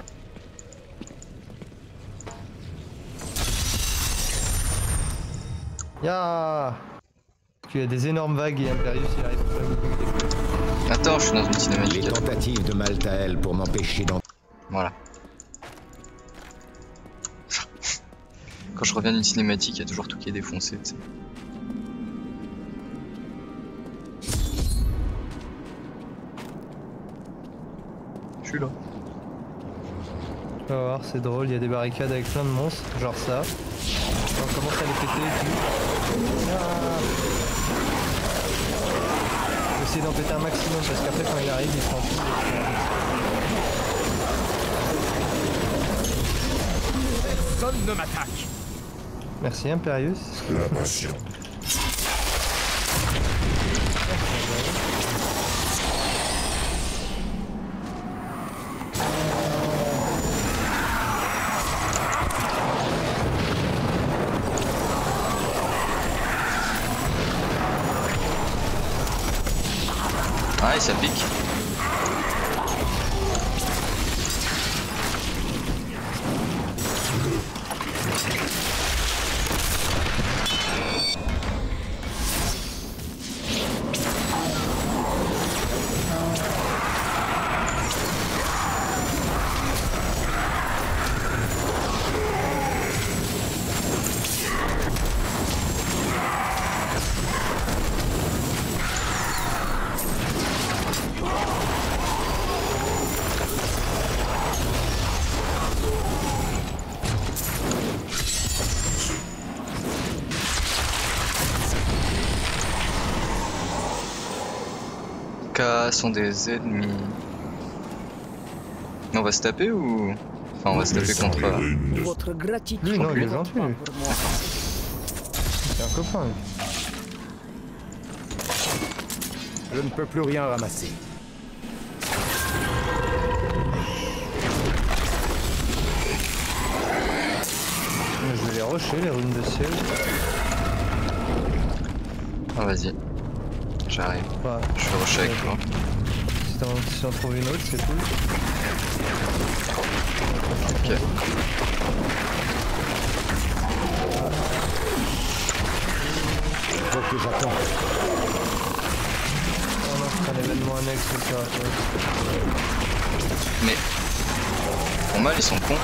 Ya. Tu as des énormes vagues et Impérius il arrive pas. Attends, je suis dans une cinématique. Les tentatives de Maltael pour m'empêcher d'en... Voilà. Quand je reviens d'une cinématique, il y a toujours tout qui est défoncé, tu sais. Je suis là. Tu vas voir, c'est drôle, il y a des barricades avec plein de monstres, genre ça. On commence à les péter et tout. Je vais essayer d'en péter un maximum parce qu'après quand il arrive, il prend tout. Personne ne m'attaque. Merci Impérius. La passion. Ah, et ça pique. cas sont des ennemis. Mais on va se taper ou... Enfin on va se taper contre... Votre gratitude. Lui non, il est gentil lui. C'est un copain lui. Je ne peux plus rien ramasser. Je vais les rusher, les runes de ciel. Ah vas-y. J'arrive. Bah, je suis rush avec toi. Si on trouve une autre, c'est cool. Ok. Faut que j'attends. Oh non, c'est un événement annexe, ça. Mais... Ton mal, ils sont cons.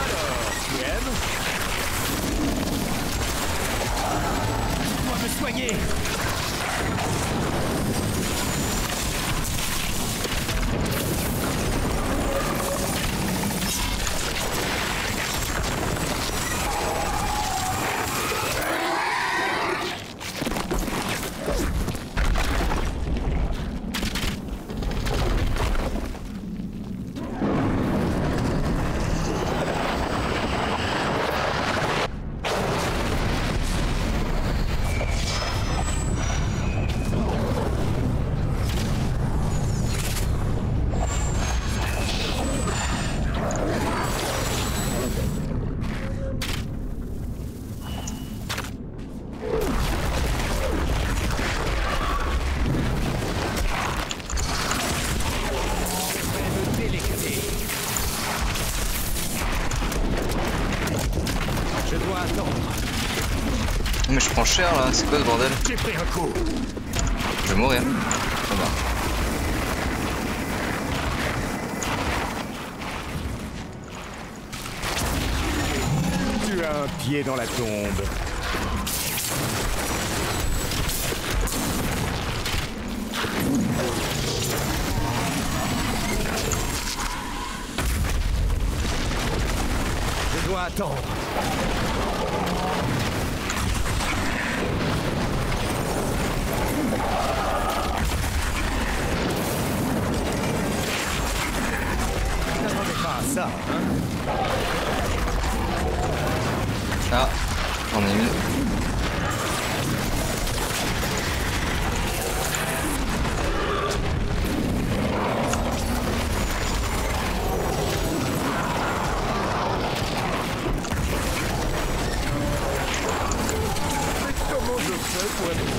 Moi me soigner. Mais je prends cher là, c'est quoi ce bordel? J'ai pris un coup. Je vais mourir. Ça va. Tu as un pied dans la tombe. Je dois attendre. Ça, hein? Ah, j'en ai une. Comment je fais pour être...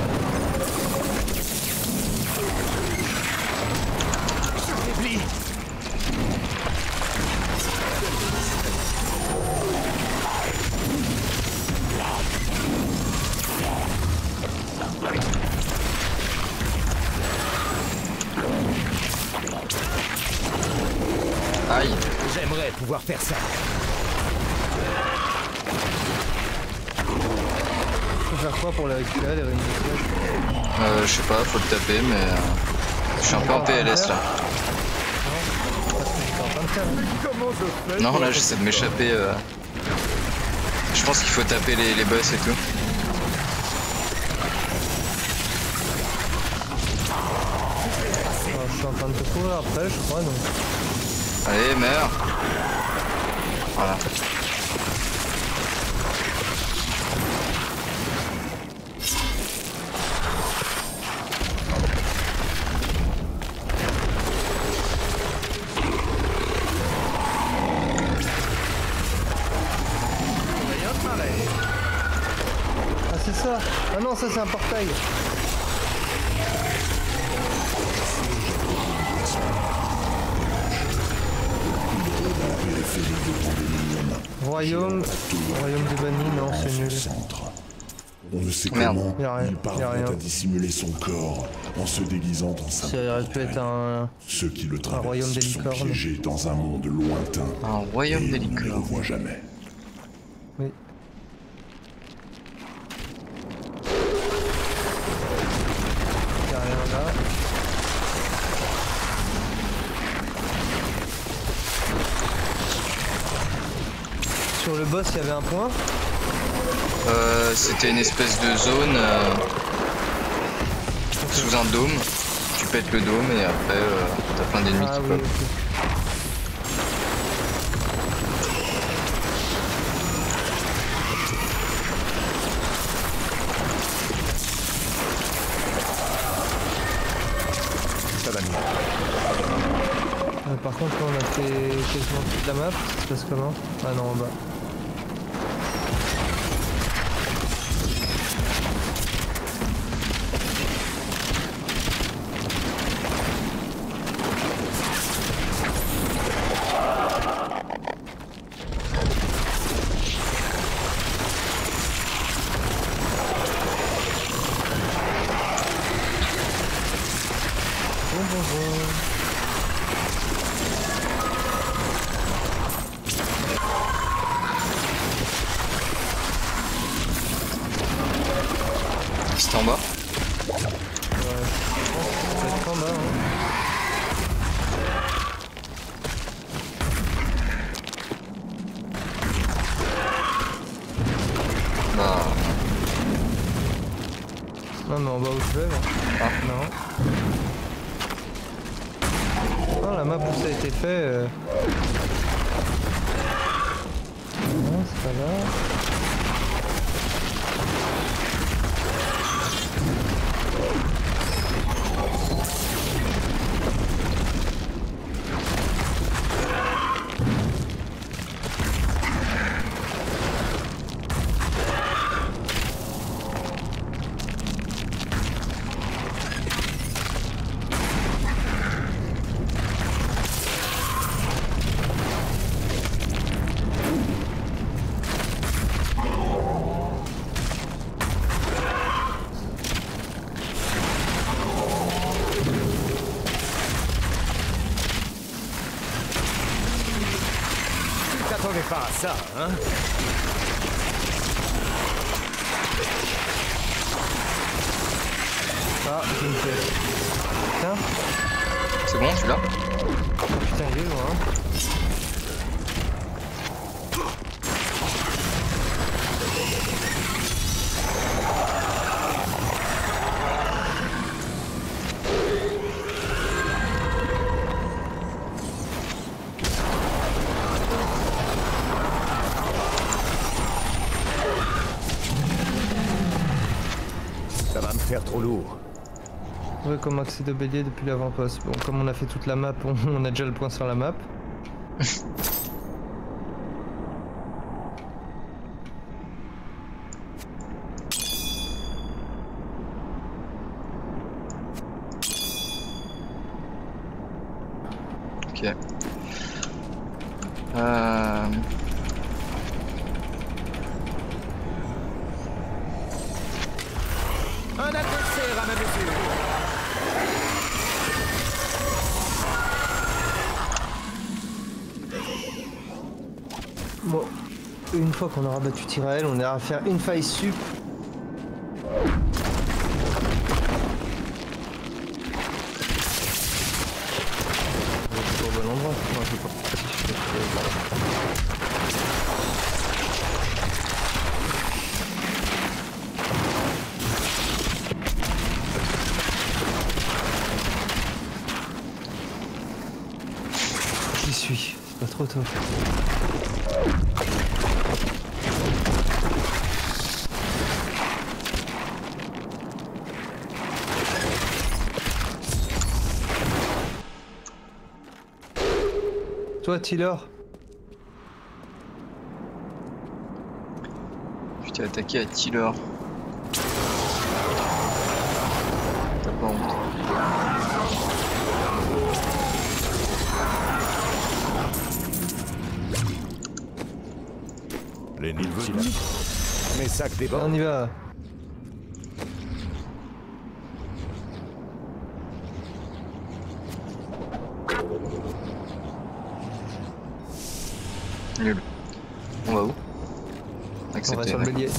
Je m'oublie. Aïe. J'aimerais pouvoir faire ça. Faut faire quoi pour les récupérer, les runes de ciel? Je sais pas, faut le taper, mais je suis un peu en PLS là. Comment je fais? Non, là j'essaie de m'échapper. Je pense qu'il faut taper les boss et tout. Je suis en train de te courir après, je crois, donc. Allez, meurs. Voilà. Ah, c'est ça. Ah non, ça c'est un portail. Royaume de banni, non, c'est nul. On ne sait Merde. comment il parvient à dissimuler son corps en se déguisant en sa Ça aurait pu être un... Ceux qui le royaume traversent des sont licornes. piégés dans un monde lointain. Un royaume des On ne le licornes. revoit jamais. Oui. Y'a rien là. Sur le boss, il y avait un point. C'était une espèce de zone sous un dôme. Tu pètes le dôme et après t'as plein d'ennemis qui pop. Ça va mieux. Par contre, là, on a fait quasiment toute la map. Ça se passe comment? Ah non, en bas. C'était en bas? Ouais, ça va être en bas. Bah. Non, mais en bas où je vais là. Ah, non. Non, la map où ça a été fait. Non, c'est pas là. t'attendais pas à ça, hein? Ah, j'ai une pièce. Putain. C'est bon, tu l'as? Putain, il est loin. Ça va me faire trop lourd. Ouais, comme accès de bélier depuis l'avant-poste. Bon, comme on a fait toute la map, on a déjà le point sur la map. Ok. Un adversaire à ma mesure. Bon, une fois qu'on aura battu Tyrael, on ira faire une faille sup. C'est pas au bon endroit. Non, je sais pas. J'y suis, c'est pas trop tôt. Toi, Tiller. Je t'ai attaqué à Tiller. T'as pas honte. L'ennemi veut. Mes sacs débordent. On y va. Nul. On va où? On va sur le bélier.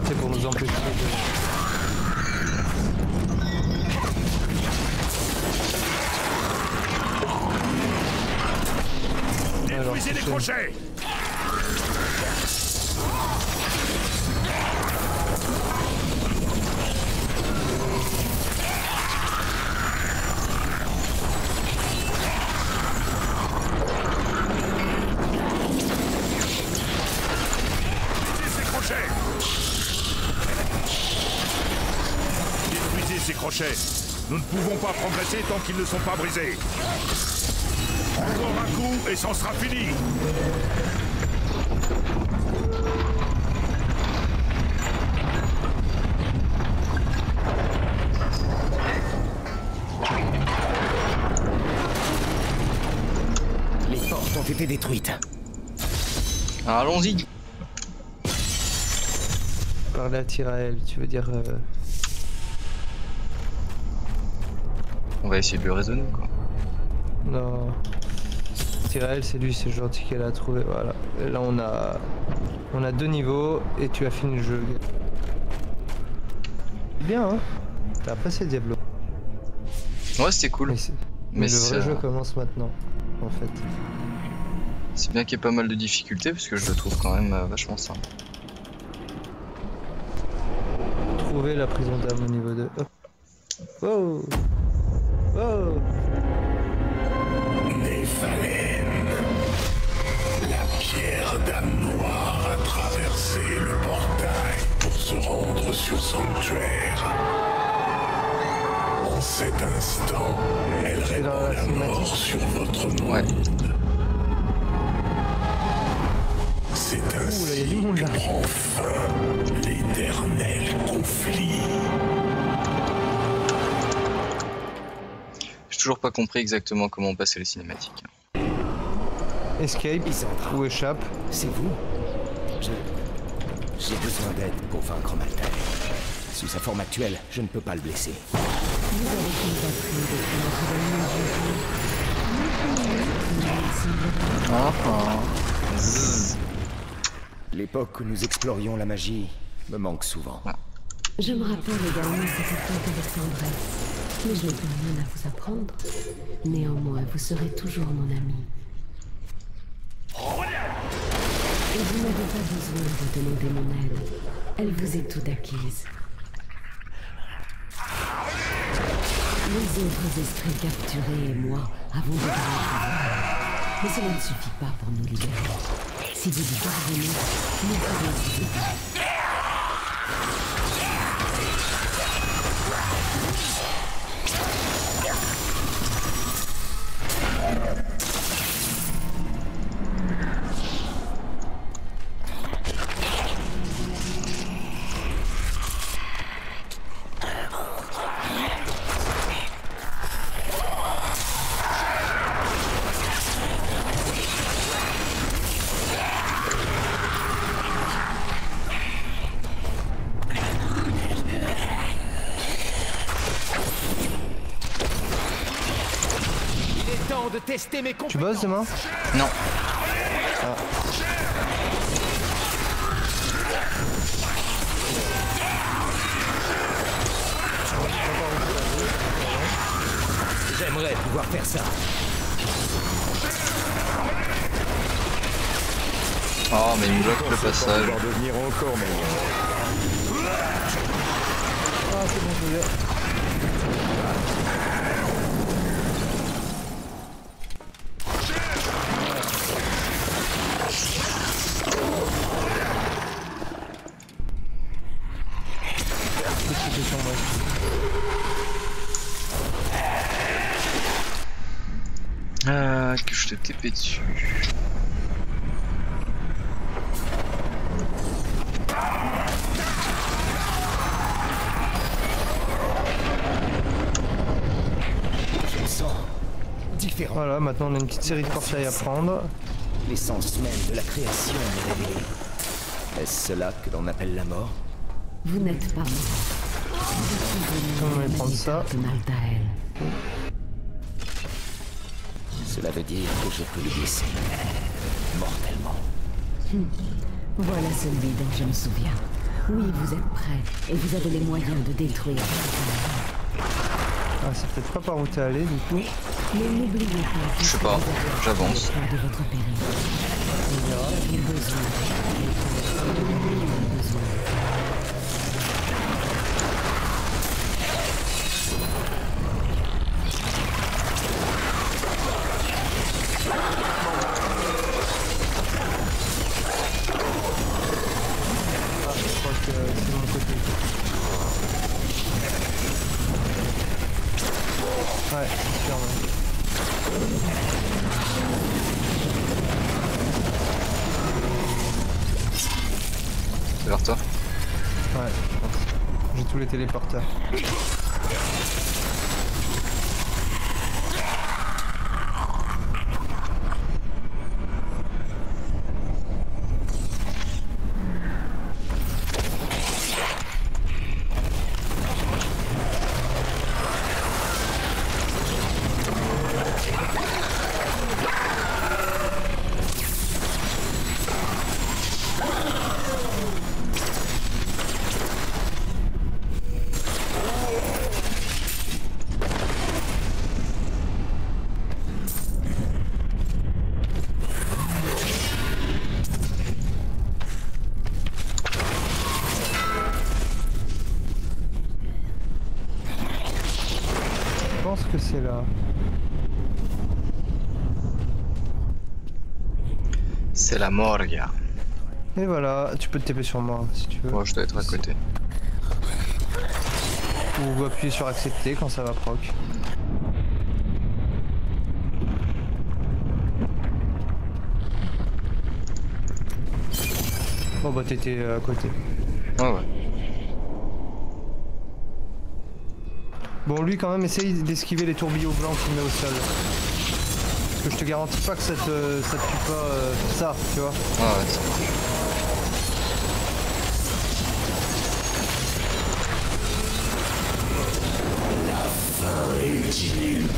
C'est pour nous empêcher de... Détruisez les crochets. Détruisez ces crochets. Nous ne pouvons pas progresser tant qu'ils ne sont pas brisés. Encore un coup et c'en sera fini. Les portes ont été détruites. Alors allons-y. Parler à Tyrael, tu veux dire... On va essayer de le raisonner quoi. Non. Tyrael c'est lui, c'est gentil qu'elle a trouvé, voilà. Et là on a 2 niveaux et tu as fini le jeu. Bien hein. T'as passé Diablo. Ouais c'était cool. Mais le vrai jeu commence maintenant, en fait. C'est bien qu'il y ait pas mal de difficultés parce que je le trouve quand même vachement simple. Trouver la prison d'âme au niveau 2. Hop. Oh. Oh. Néphalem. La pierre d'âme noire a traversé le portail pour se rendre sur Sanctuaire. En cet instant, elle répand la mort sur votre monde. Ouais. C'est ainsi que prend fin l'éternel conflit. J'ai toujours pas compris exactement comment passer les cinématiques. Escape ou échappe. C'est vous? J'ai besoin d'aide pour vaincre Maltael. Sous sa forme actuelle, je ne peux pas le blesser. Vous avez L'époque où nous explorions la magie me manque souvent. Je me rappelle également cette époque avec tendresse, mais je n'ai plus rien à vous apprendre. Néanmoins, vous serez toujours mon ami. Et vous n'avez pas besoin de demander mon aide. Elle vous est toute acquise. Les autres esprits capturés et moi avons de grands pouvoirs. Mais cela ne suffit pas pour nous libérer. Si vous y parvenez, nous pouvons vous aider. De tester mes tu bosses demain? Non. Ah. J'aimerais pouvoir faire ça. Oh mais il me bloque le passage. Devenir encore meilleur. Ah c'est bon, je l'ai. Que je te TP dessus. Je me sens différent. Voilà, maintenant on a une petite série de portails à prendre. L'essence même de la création est révélée. Est-ce cela que l'on appelle la mort? Vous n'êtes pas mort. On va prendre ça. Cela veut dire que je peux le blesser mortellement. Voilà celui dont je me souviens. Oui, vous êtes prêts, et vous avez les moyens de détruire. Ah, c'est peut-être pas par où t'es allé du coup. Mais n'oubliez pas. Je sais pas, j'avance. De votre péril. On verra. J'ai besoin. C'est de mon côté. Ouais, c'est sûr. C'est vers toi? Ouais, je pense. J'ai tous les téléporteurs. Je pense que c'est là. C'est la morgue. Et voilà, tu peux te taper sur moi si tu veux. Moi je dois être à côté. Ou appuyer sur accepter quand ça va proc. Oh bah t'étais à côté. Ah ouais. Bon lui quand même essaye d'esquiver les tourbillons blancs qu'il met au sol. Parce que je te garantis pas que ça te tue pas ça, tu vois. Ah ouais, ça marche. Ultime.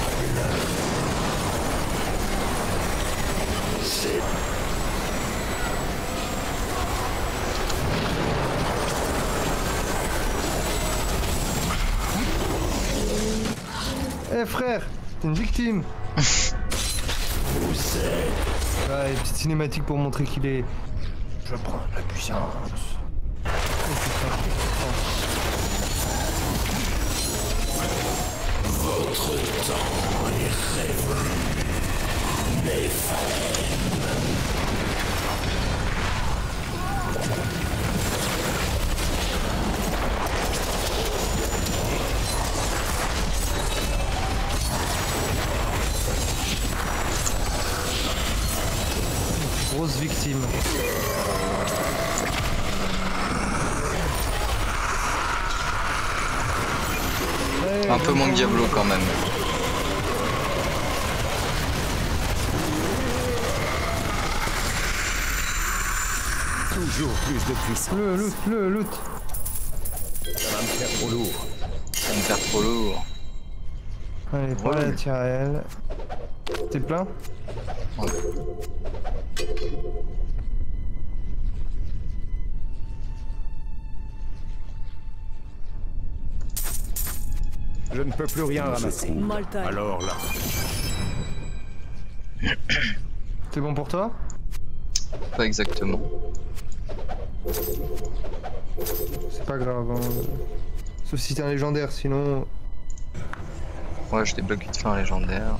C'est... Eh frère, t'es une victime. Ouais, petite cinématique pour montrer qu'il est... Je prends la puissance. Oh, putain. Votre temps est révolu. Grosse victime. Un peu moins que Diablo quand même. Toujours plus de puissance. Le loot. Ça va me faire trop lourd. Ça va me faire trop lourd. Allez, prends la tire à elle. T'es plein? Ouais. Je ne peux plus rien ramasser. Alors là. C'est bon pour toi? Pas exactement. C'est pas grave, hein. Sauf si t'es un légendaire, sinon... Ouais, je débloque vite fait un légendaire.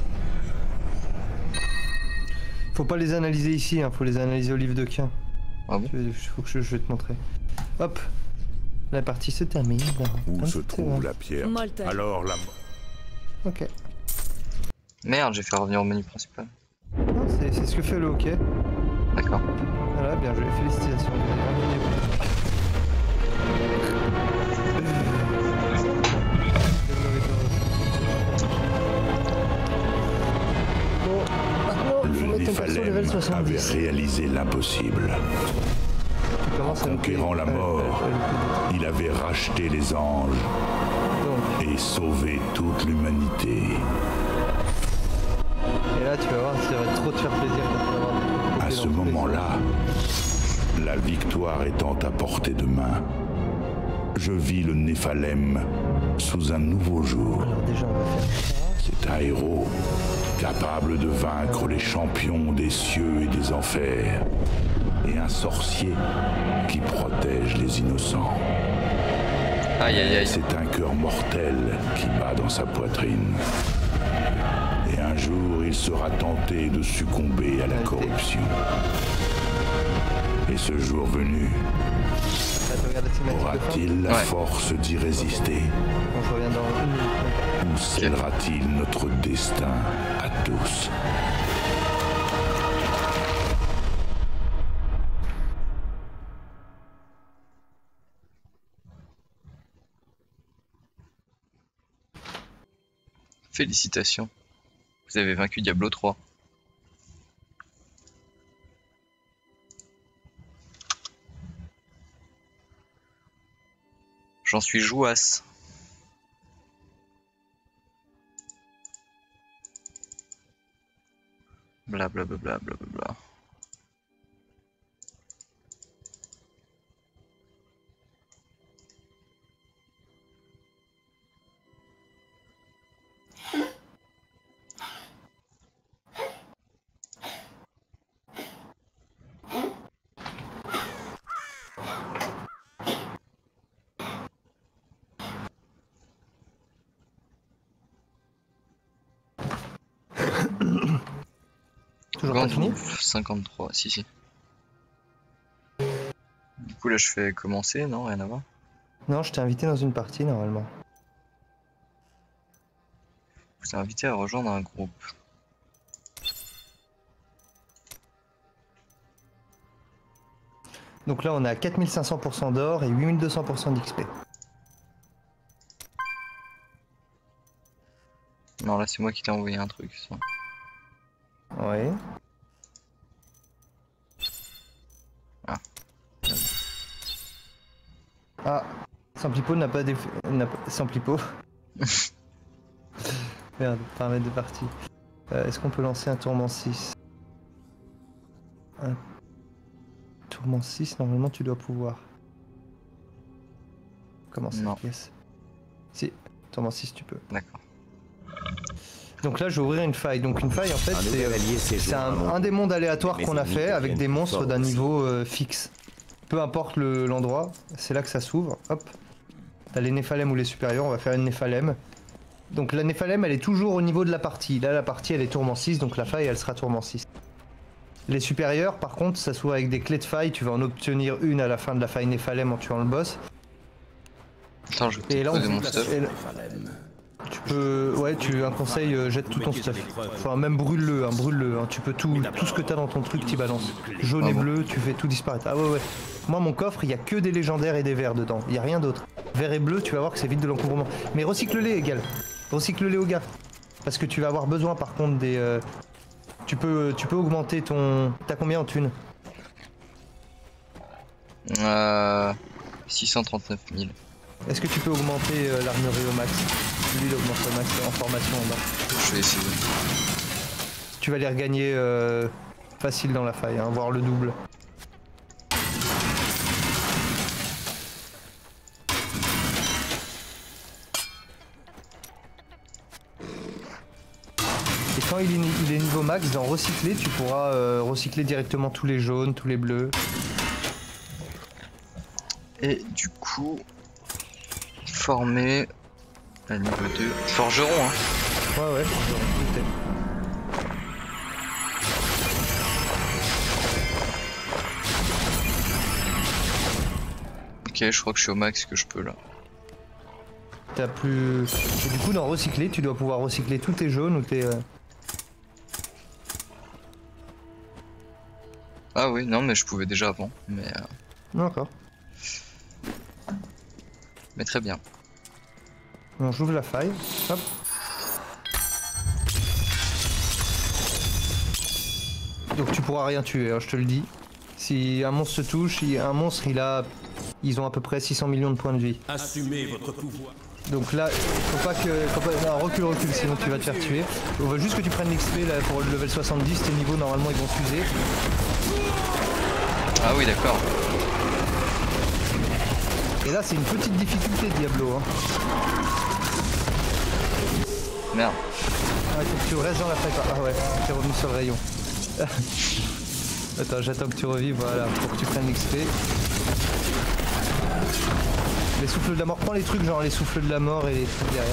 Faut pas les analyser ici, hein. Faut les analyser au livre de Quin. Ah bon? Faut que je vais te montrer. Hop, la partie se termine. Où se trouve la pierre? Alors la... Ok. Merde, j'ai fait revenir au menu principal. Non, c'est ce que fait le hockey. D'accord. Voilà, bien joué, félicitations. Vous avez bien gagné. Le Néphalem avait réalisé l'impossible. Conquérant la mort, il avait racheté les anges et sauvé toute l'humanité. Et là, tu vas voir, ça va trop te faire plaisir quand tu vas voir. À ce moment-là, La victoire étant à portée de main, je vis le Néphalem sous un nouveau jour. Alors déjà, on va faire ça. C'est un héros capable de vaincre les champions des cieux et des enfers, et un sorcier qui protège les innocents. Aïe aïe aïe. C'est un cœur mortel qui bat dans sa poitrine. Et un jour, il sera tenté de succomber à la corruption. Et ce jour venu, aura-t-il la force d'y résister? Je reviens dans une minute. Ou scellera-t-il notre destin à tous? Félicitations. Vous avez vaincu Diablo 3. J'en suis jouasse. Blablabla. Blablabla. Toujours pas fini ? 53, si. Du coup là je fais commencer, non? Rien à voir? Non, je t'ai invité dans une partie normalement. Vous êtes invité à rejoindre un groupe. Donc là on a 4500% d'or et 8200% d'XP. Non là c'est moi qui t'ai envoyé un truc ça. Ouais. Ah, Samplipo n'a pas d'effet. Samplipo. Merde, paramètre de partie. Est-ce qu'on peut lancer un tourment 6? Un tourment 6, normalement tu dois pouvoir. Comment ça? Yes. Si, tourment 6 tu peux. D'accord. Donc là je vais ouvrir une faille. Donc une faille en fait c'est un des mondes aléatoires qu'on a fait avec des monstres d'un niveau fixe. Peu importe l'endroit, c'est là que ça s'ouvre. Hop. T'as les Néphalem ou les supérieurs, on va faire une Néphalem. Donc la Néphalem elle est toujours au niveau de la partie. Là la partie elle est tourment 6, donc la faille elle sera tourment 6. Les supérieurs par contre ça s'ouvre avec des clés de faille, tu vas en obtenir une à la fin de la faille Néphalem en tuant le boss. Attends, je vais poser mon stuff. Tu peux, ouais, un conseil, jette tout ton stuff. Enfin, même brûle-le, hein, brûle-le. Hein. Tu peux tout ce que t'as dans ton truc, t'y balances. Jaune et bleu, tu fais tout disparaître. Ah ouais. Moi, mon coffre, il y a que des légendaires et des verts dedans. Il y a rien d'autre. Vert et bleu, tu vas voir que c'est vite de l'encombrement. Mais recycle-les, égal. Recycle-les au gars. Parce que tu vas avoir besoin, par contre, des. Tu peux augmenter ton. T'as combien en thunes? 639 000. Est-ce que tu peux augmenter l'armurerie au max? Lui il augmente au max en formation en bas. Je vais essayer. Tu vas les regagner facile dans la faille, hein, voire le double. Et quand il est niveau max, dans recycler, tu pourras recycler directement tous les jaunes, tous les bleus. Et du coup... Former à niveau 2. Forgeron, hein. Ouais, forgeron, Ok, je crois que je suis au max que je peux là. T'as plus... Et du coup, dans recycler, tu dois pouvoir recycler tous tes jaunes ou tes... Ah oui, non, mais je pouvais déjà avant, mais... D'accord. Mais très bien. Bon, j'ouvre la faille. Hop. Donc tu pourras rien tuer, hein, je te le dis. Si un monstre se touche, ils ont à peu près 600 millions de points de vie. Assumez votre pouvoir. Donc là, faut pas que... Non, recule, sinon tu vas te faire tuer. On veut juste que tu prennes l'XP là pour le level 70, tes niveaux normalement ils vont s'user. Ah oui, d'accord. Et là, c'est une petite difficulté, Diablo. Hein. Merde. Ah, il faut que tu restes dans la prépa. Ah ouais, t'es revenu sur le rayon. Attends, j'attends que tu revives, voilà, pour que tu prennes l'XP. Les souffles de la mort, prends les trucs genre les souffles de la mort et les trucs derrière.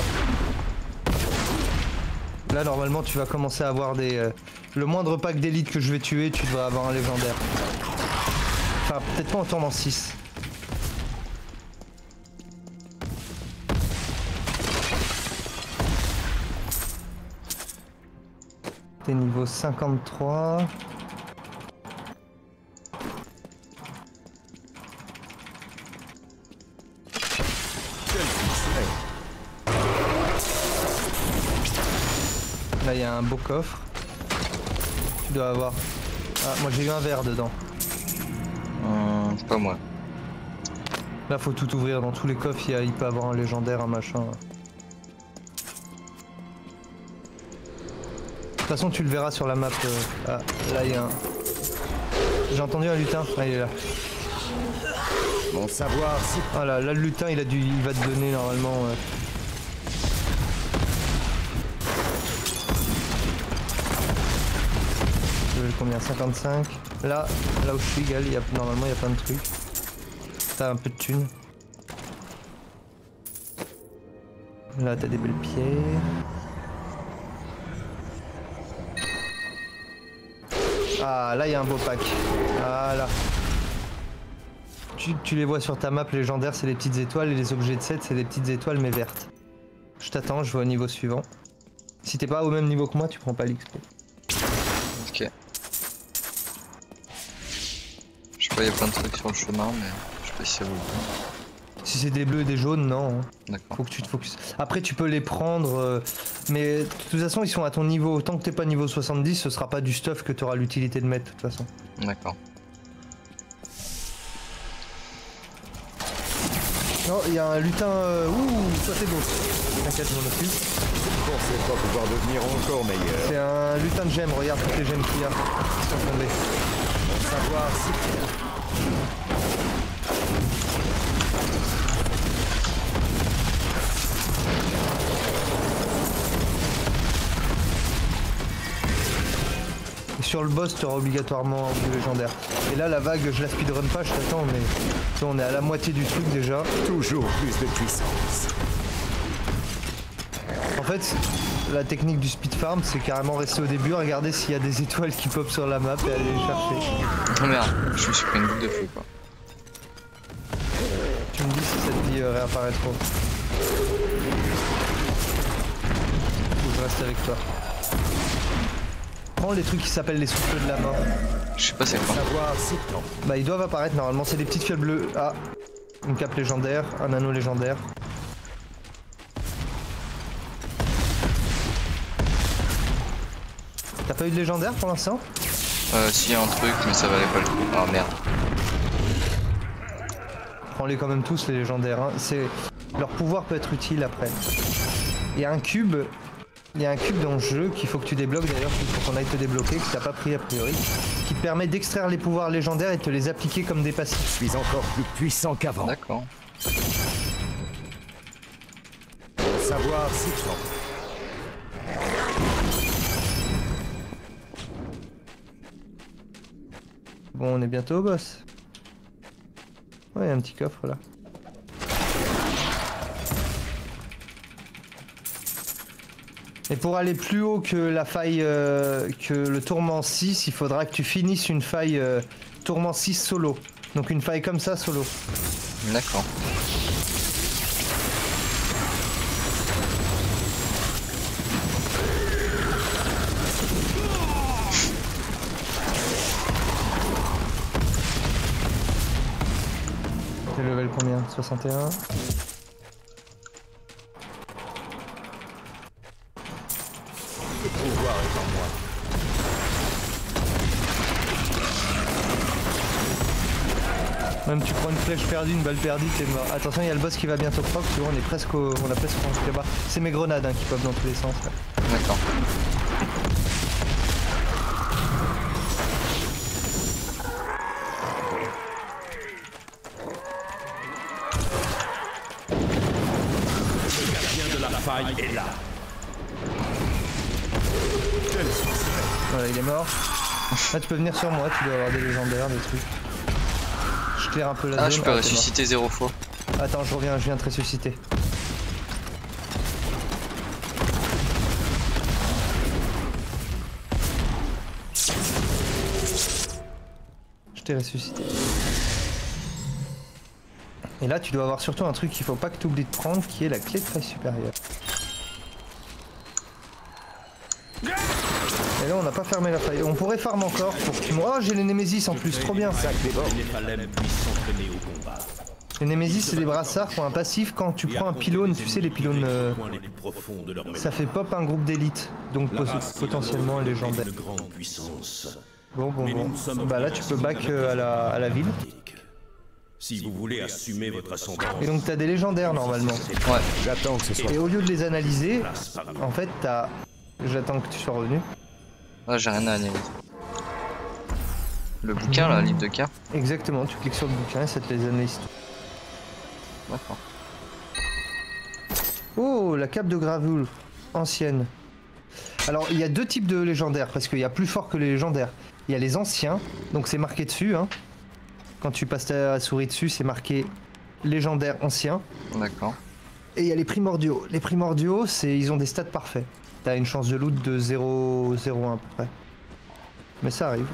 Là, normalement, tu vas commencer à avoir des... le moindre pack d'élite que je vais tuer, tu devrais avoir un légendaire. Enfin, peut-être pas en tournant 6. T'es niveau 53. Là, il y a un beau coffre. Tu dois avoir... Ah, moi j'ai eu un verre dedans. C'est pas moi. Là, faut tout ouvrir. Dans tous les coffres, il peut avoir un légendaire, un machin. De toute façon, tu le verras sur la map. Ah, là, il y a un... J'ai entendu un lutin. Ah, il est là. Bon savoir si... Ah là, le lutin, il va te donner normalement... Combien? 55. Là où je suis, Gal, normalement il y a plein de trucs. T'as un peu de thunes. Là t'as des belles pierres. Ah là il y a un beau pack. Voilà. Tu les vois sur ta map légendaire, c'est les petites étoiles, et les objets de set c'est des petites étoiles mais vertes. Je t'attends, je vais au niveau suivant. Si t'es pas au même niveau que moi, tu prends pas l'XP. Ok. Il y a plein de trucs sur le chemin, mais je sais pas si ça vaut le coup. Si c'est des bleus et des jaunes, non. D'accord. Faut que tu te focuses. Après, tu peux les prendre, mais de toute façon, ils sont à ton niveau. Tant que t'es pas niveau 70, ce sera pas du stuff que tu auras l'utilité de mettre, de toute façon. D'accord. Non, il y a un lutin. Ouh, ça c'est beau. T'inquiète, je m'en occupe. Je pensais pas pouvoir devenir encore meilleur. C'est un lutin de gemmes, regarde toutes les gemmes qu'il y a. Qui sont tombées. Pour savoir si... Et sur le boss, tu auras obligatoirement du légendaire. Et là, la vague, je la speedrun pas, je t'attends, mais on est à la moitié du truc déjà. Toujours plus de puissance. En fait, la technique du speed farm, c'est carrément rester au début, regarder s'il y a des étoiles qui pop sur la map et aller les chercher. Oh merde, je me suis pris une boule de feu quoi. Tu me dis si ça te dit réapparaît trop. Faut que je reste avec toi. Prends les trucs qui s'appellent les souffles de la mort. Je sais pas c'est quoi. Bah ils doivent apparaître normalement, c'est des petites fioles bleues. Ah, une cape légendaire, un anneau légendaire. T'as pas eu de légendaire pour l'instant? Si, un truc, mais ça valait pas le coup. Ah merde. Prends-les quand même tous les légendaires. Hein. Leur pouvoir peut être utile après. Il y a un cube. Il y a un cube dans le jeu qu'il faut que tu débloques d'ailleurs, qu'il faut qu'on aille te débloquer, que t'as pas pris a priori, qui te permet d'extraire les pouvoirs légendaires et de te les appliquer comme des passifs. Je suis encore plus puissant qu'avant. D'accord. Pour savoir si tu... Bon, on est bientôt au boss. Ouais, il y a un petit coffre là. Et pour aller plus haut que la faille, que le tourment 6, il faudra que tu finisses une faille tourment 6 solo. Donc une faille comme ça solo. D'accord. T'es level combien? 61. Le pouvoir est en moi. Même tu prends une flèche perdue, une balle perdue, t'es mort. Attention, il y a le boss qui va bientôt proc, tu vois, on a presque rentré là-bas. C'est mes grenades hein, qui peuvent dans tous les sens. Là. D'accord. faille est là. Voilà, il est mort. Là, tu peux venir sur moi, tu dois avoir des légendaires, des trucs. Je claire un peu la zone. Ah, je peux t'es ressusciter 0 fois. mort. Attends, je reviens, je viens te ressusciter. Je t'ai ressuscité. Et là, tu dois avoir surtout un truc qu'il faut pas que tu oublies de prendre, qui est la clé de faille supérieure. Et là, on n'a pas fermé la faille. On pourrait farm encore pour que tu... Oh, j'ai les Némésis en plus, trop bien. Les Némésis, c'est des brassards qui ont un passif quand tu prends un pylône, tu sais, les pylônes... ça fait pop un groupe d'élite, donc potentiellement légendaire. Bon. Bah là, tu peux back à la ville. Si vous voulez assumer votre ascendance... Et donc t'as des légendaires normalement. Ouais. J'attends que ce soit... Et au lieu de les analyser, en fait t'as... J'attends que tu sois revenu. Ah, j'ai rien à analyser. Le bouquin là, livre de cas. Exactement, tu cliques sur le bouquin et ça te les analyse. D'accord. Oh, la cape de Gravul, ancienne. Alors il y a deux types de légendaires, parce qu'il y a plus fort que les légendaires. Il y a les anciens, donc c'est marqué dessus, hein. Quand tu passes ta souris dessus, c'est marqué légendaire ancien. D'accord. Et il y a les primordiaux. Les primordiaux, ils ont des stats parfaits. T'as une chance de loot de 0,01 à peu près. Mais ça arrive.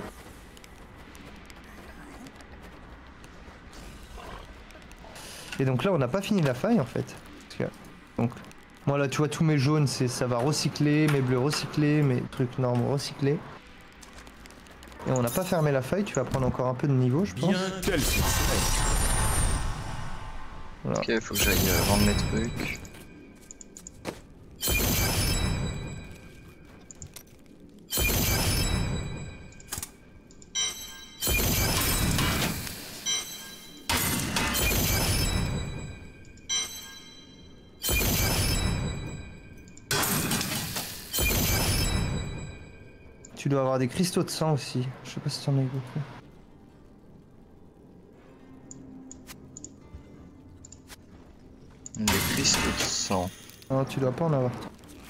Et donc là, on n'a pas fini la faille en fait. Donc, moi là, tu vois, tous mes jaunes, ça va recycler, mes bleus recycler, mes trucs normaux recycler. Et on n'a pas fermé la faille, tu vas prendre encore un peu de niveau, je pense. Bien, quel succès. Voilà. Ok, faut que j'aille vendre mes trucs. Tu dois avoir des cristaux de sang aussi. Je sais pas si t'en as eu beaucoup. Des cristaux de sang. Non, tu dois pas en avoir.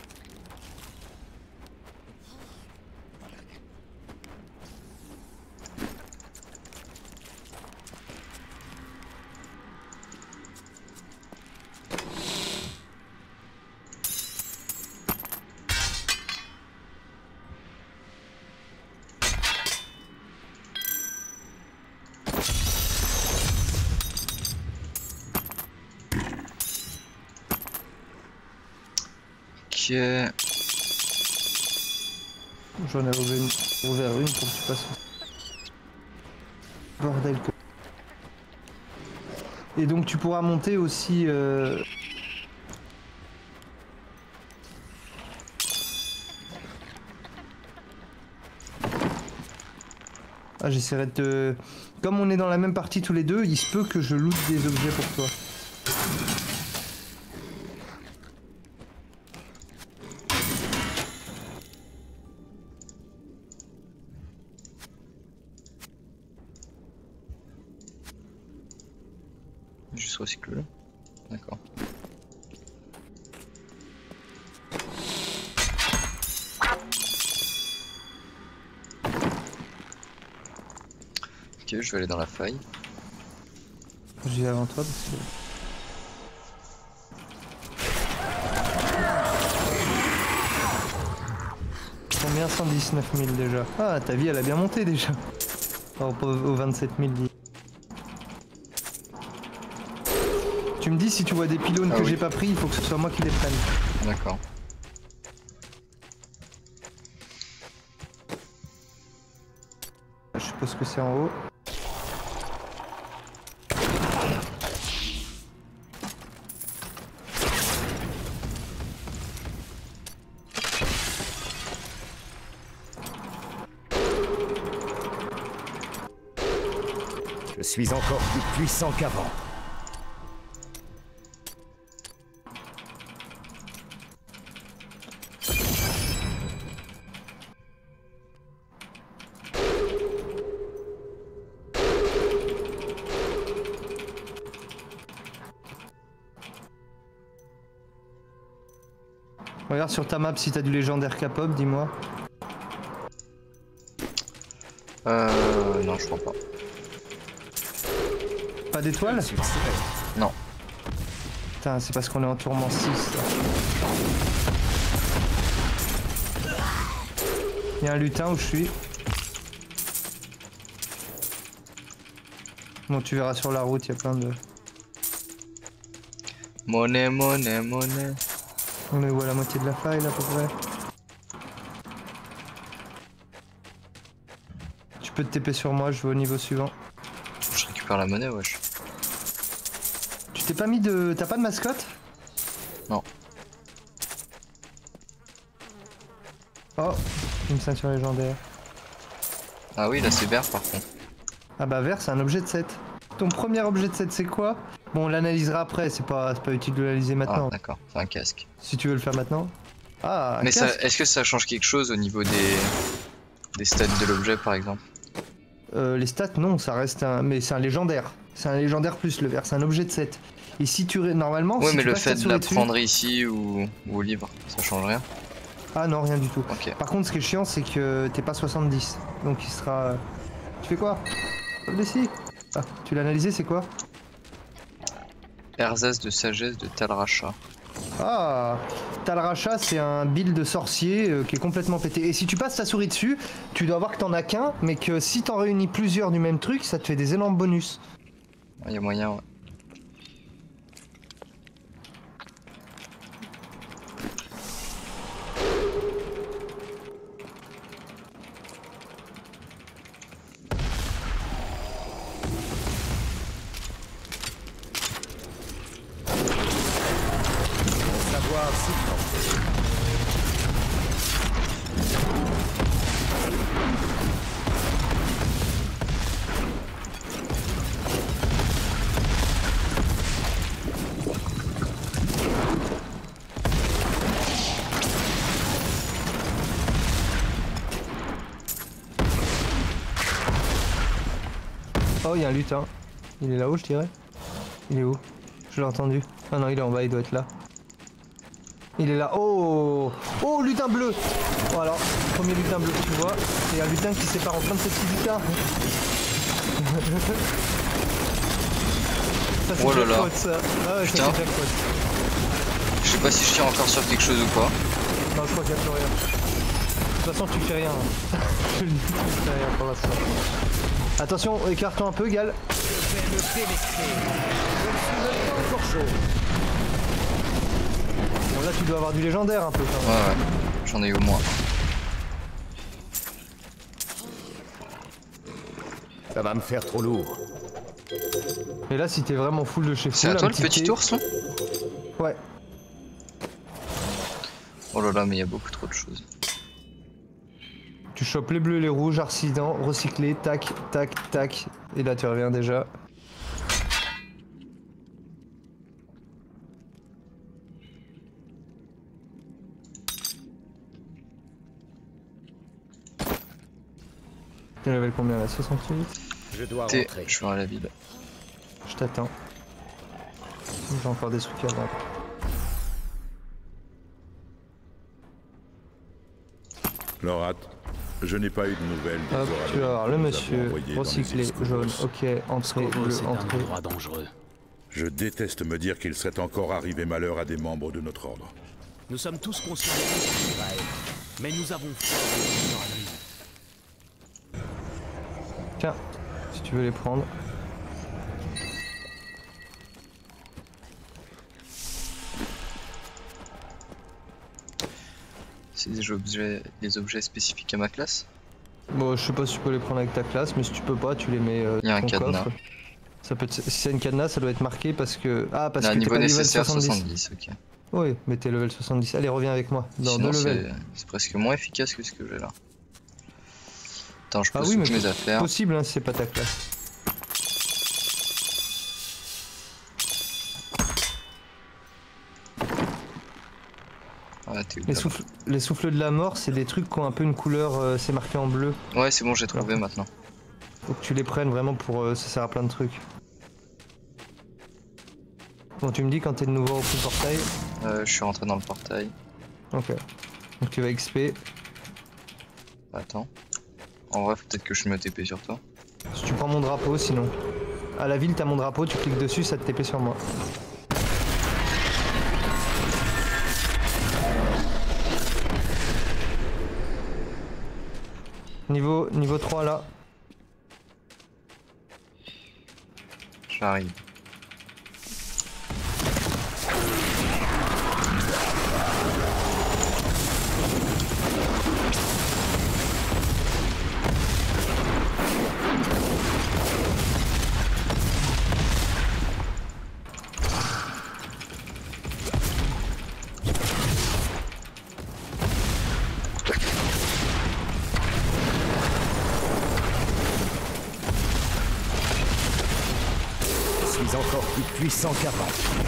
J'en ai ouvert une pour que tu passes. Bordel que... Et donc tu pourras monter aussi... Ah, j'essaierai de te... Comme on est dans la même partie tous les deux, il se peut que je loot des objets pour toi. Juste recycle-le. D'accord. Ok, je vais aller dans la faille. J'y vais avant toi parce que... Combien 119 000 déjà. Ah, ta vie elle a bien monté déjà. Au 27 000. Tu me dis si tu vois des pylônes que j'ai pas pris, il faut que ce soit moi qui les prenne. D'accord. Je suppose que c'est en haut. Je suis encore plus puissant qu'avant. Regarde sur ta map si t'as du légendaire K-pop, dis-moi. Non, je crois pas. Pas d'étoile? Non. Putain, c'est parce qu'on est en tourment 6. Il y a un lutin où je suis. Bon, tu verras sur la route, il y a plein de... Monnaie, monnaie, monnaie. On est où à la moitié de la faille, là, à peu près? Tu peux te TP sur moi, je vais au niveau suivant. Je récupère la monnaie, wesh. Tu t'es pas mis de... T'as pas de mascotte? Non. Oh, une ceinture légendaire. Ah oui, là c'est vert par contre. Ah bah vert, c'est un objet de set. Ton premier objet de set, c'est quoi? Bon, on l'analysera après, c'est pas utile de l'analyser maintenant. Ah d'accord, c'est un casque. Si tu veux le faire maintenant. Ah, un mais casque. est-ce que ça change quelque chose au niveau des stats de l'objet par exemple? Les stats, non, ça reste un... Mais c'est un légendaire. C'est un légendaire plus le vert, c'est un objet de set. Et si tu... Normalement... Ouais, si mais tu le fait de la dessus... prendre ici ou au livre, ça change rien? Ah non, rien du tout. Okay. Par contre, ce qui est chiant, c'est que t'es pas 70. Donc il sera... Tu fais quoi? Hop d'ici. Ah, tu l'as analysé, c'est quoi? Erzas de sagesse de Talracha. Ah, Talracha, c'est un build de sorcier qui est complètement pété. Et si tu passes ta souris dessus, tu dois voir que t'en as qu'un, mais que si t'en réunis plusieurs du même truc, ça te fait des énormes bonus. Il y a moyen, ouais. Oh, il y a un lutin. Il est là-haut, je dirais. Il est où? Je l'ai entendu. Ah non, il est en bas, il doit être là. Il est là. Oh! Oh, lutin bleu! Oh, alors, premier lutin bleu, tu vois. Il y a un lutin qui sépare en plein de petits lutins. Ça, c'est oh là là. jackpot, ça. Ah ouais, putain. ça, c'est jackpot. Je sais pas si je tiens encore sur quelque chose ou pas. Non, je crois qu'il n'y a plus rien. De toute façon, tu fais rien. Je dis, tu fais rien pour l'instant. Attention, écarte-toi un peu, Gal. Je vais me démestrer. Je ne suis même pas encore chaud. Bon, là, tu dois avoir du légendaire un peu. Quand même. Ouais, j'en ai eu au moins. Ça va me faire trop lourd. Et là, si t'es vraiment full de chez full, c'est à toi le petit ours là? Ouais. Oh là là, mais il y a beaucoup trop de choses. Tu chopes les bleus, les rouges, arcidents, recyclés, tac, tac, tac. Et là, tu reviens déjà. Tu level combien là? 68? Je dois rentrer. Je vais à la ville. Je t'attends. J'ai encore des trucs à voir. Lorat, je n'ai pas eu de nouvelles des Hop, tu vas voir le monsieur, recyclé, jaune, ok, entrée, bleu, entrée. Dangereux. Je déteste me dire qu'il serait encore arrivé malheur à des membres de notre ordre. Nous sommes tous conscients de Israël, mais nous avons foi. Tiens, si tu veux les prendre. C'est des objets spécifiques à ma classe? Bon, je sais pas si tu peux les prendre avec ta classe, mais si tu peux pas, tu les mets Il y a un cadenas. Coffre. Ça peut être... Si c'est une cadenas, ça doit être marqué parce que... Ah, parce que niveau t'es pas nécessaire level 70. ok. Oui, mais t'es level 70. Allez, reviens avec moi. Dans sinon, 2 levels. C'est presque moins efficace que ce que j'ai là. Attends, je pose oui, toutes mes affaires. C'est possible, hein, si c'est pas ta classe. Ah, les souffles de la mort, c'est des trucs qui ont un peu une couleur, c'est marqué en bleu. Ouais, c'est bon, j'ai trouvé maintenant. Faut que tu les prennes vraiment pour... ça sert à plein de trucs. Bon, tu me dis quand t'es de nouveau au portail. Je suis rentré dans le portail. Ok. Donc tu vas XP. Attends. En vrai, faut peut-être que je me TP sur toi. Si tu prends mon drapeau, sinon. À la ville, t'as mon drapeau, tu cliques dessus, ça te TP sur moi. Niveau 3 là. J'arrive. Encore plus puissant qu'avant.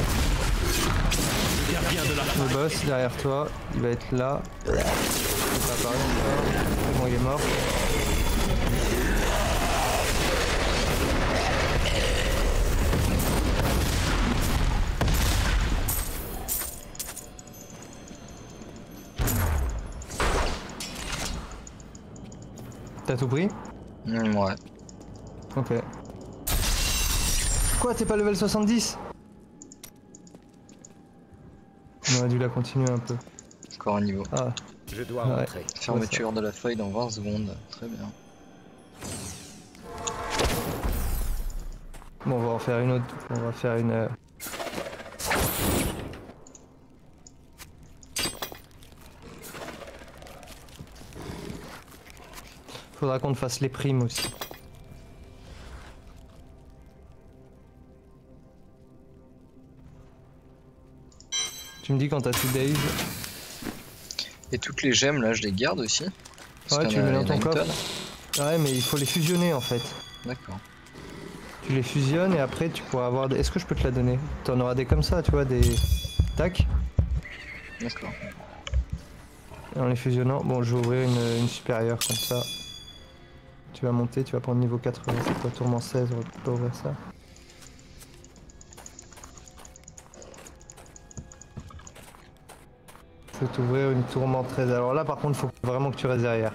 Le boss derrière toi, il va être là. Il va apparaître encore. Bon, il est mort. T'as tout pris? Ouais. Ok. Quoi, t'es pas level 70? On aurait dû la continuer un peu. Encore un niveau. Ah. Je dois rentrer. Fermeture de la feuille dans 20 secondes. Très bien. Bon, on va en faire une autre. On va faire une... Faudra qu'on te fasse les primes aussi. Tu me dis quand t'as tout Dave. Et toutes les gemmes là, je les garde aussi. Ouais, tu les mets dans ton coffre. Ouais, mais il faut les fusionner en fait. D'accord. Tu les fusionnes et après tu pourras avoir des... Est-ce que je peux te la donner? T'en auras des comme ça, tu vois, des... Tac. D'accord. Et en les fusionnant, bon, je vais ouvrir une supérieure comme ça. Tu vas monter, tu vas prendre niveau 80, c'est quoi, tourment 16, on va pas ouvrir ça. Je vais t'ouvrir une tourment 13. Alors là par contre, il faut vraiment que tu restes derrière.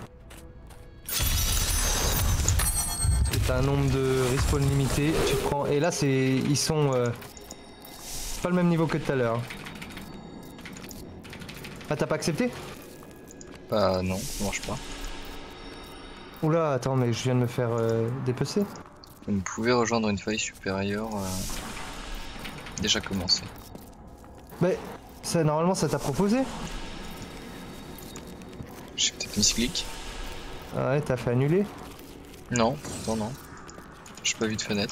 Parce que t'as un nombre de respawn limité, tu prends... Et là c'est... Ils sont... pas le même niveau que tout à l'heure. Ah, t'as pas accepté? Bah non, ça marche pas. Oula, attends, mais je viens de me faire dépecer. Vous pouvez rejoindre une faille supérieure. Déjà commencé. Mais ça, normalement ça t'a proposé? J'ai peut-être mis ce clic. Ah ouais, t'as fait annuler? Non, non, non. J'ai pas vu de fenêtre.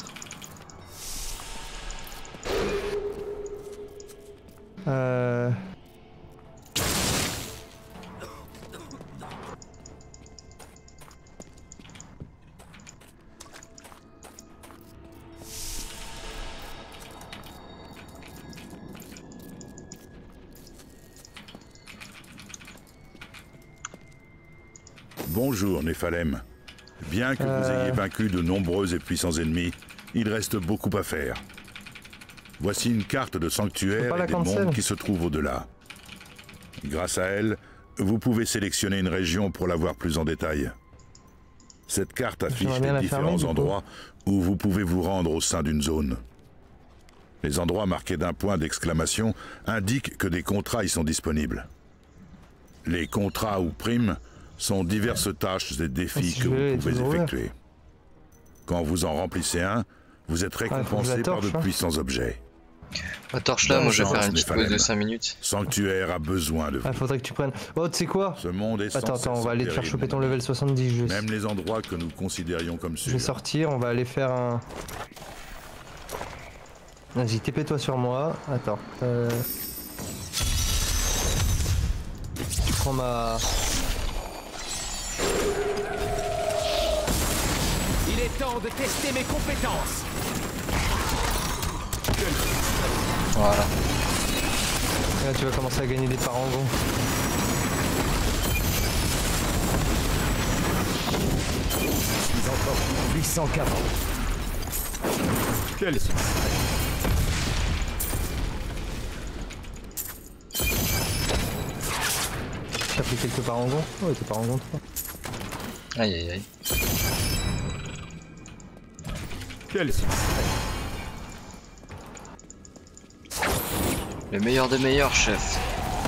Bonjour, Néphalem. Bien que vous ayez vaincu de nombreux et puissants ennemis, il reste beaucoup à faire. Voici une carte de sanctuaire et des mondes qui se trouvent au-delà. Grâce à elle, vous pouvez sélectionner une région pour la voir plus en détail. Cette carte affiche les différents endroits où vous pouvez vous rendre au sein d'une zone. Les endroits marqués d'un point d'exclamation indiquent que des contrats y sont disponibles. Les contrats ou primes sont diverses tâches et défis que vous pouvez effectuer. Quand vous en remplissez un, vous êtes récompensé par de puissants objets. La torche là, moi je vais faire une petite pause de 5 minutes. Sanctuaire a besoin de vous. Ah, faudrait que tu prennes... Oh, tu sais quoi? Ce monde est attends, on va aller te faire choper ton level 70 juste. Même les endroits que nous considérions comme sûrs. Je vais sortir, on va aller faire un... Vas-y, TP-toi sur moi. Attends. Tu prends ma... Il est temps de tester mes compétences. Voilà. Et là, tu vas commencer à gagner des parangons. Je suis encore plus puissant qu'avant. Quel succès. fait quelques parangons. Oh, t'es parangon 3. Aïe aïe aïe. Quel succès. Le meilleur des meilleurs, chef.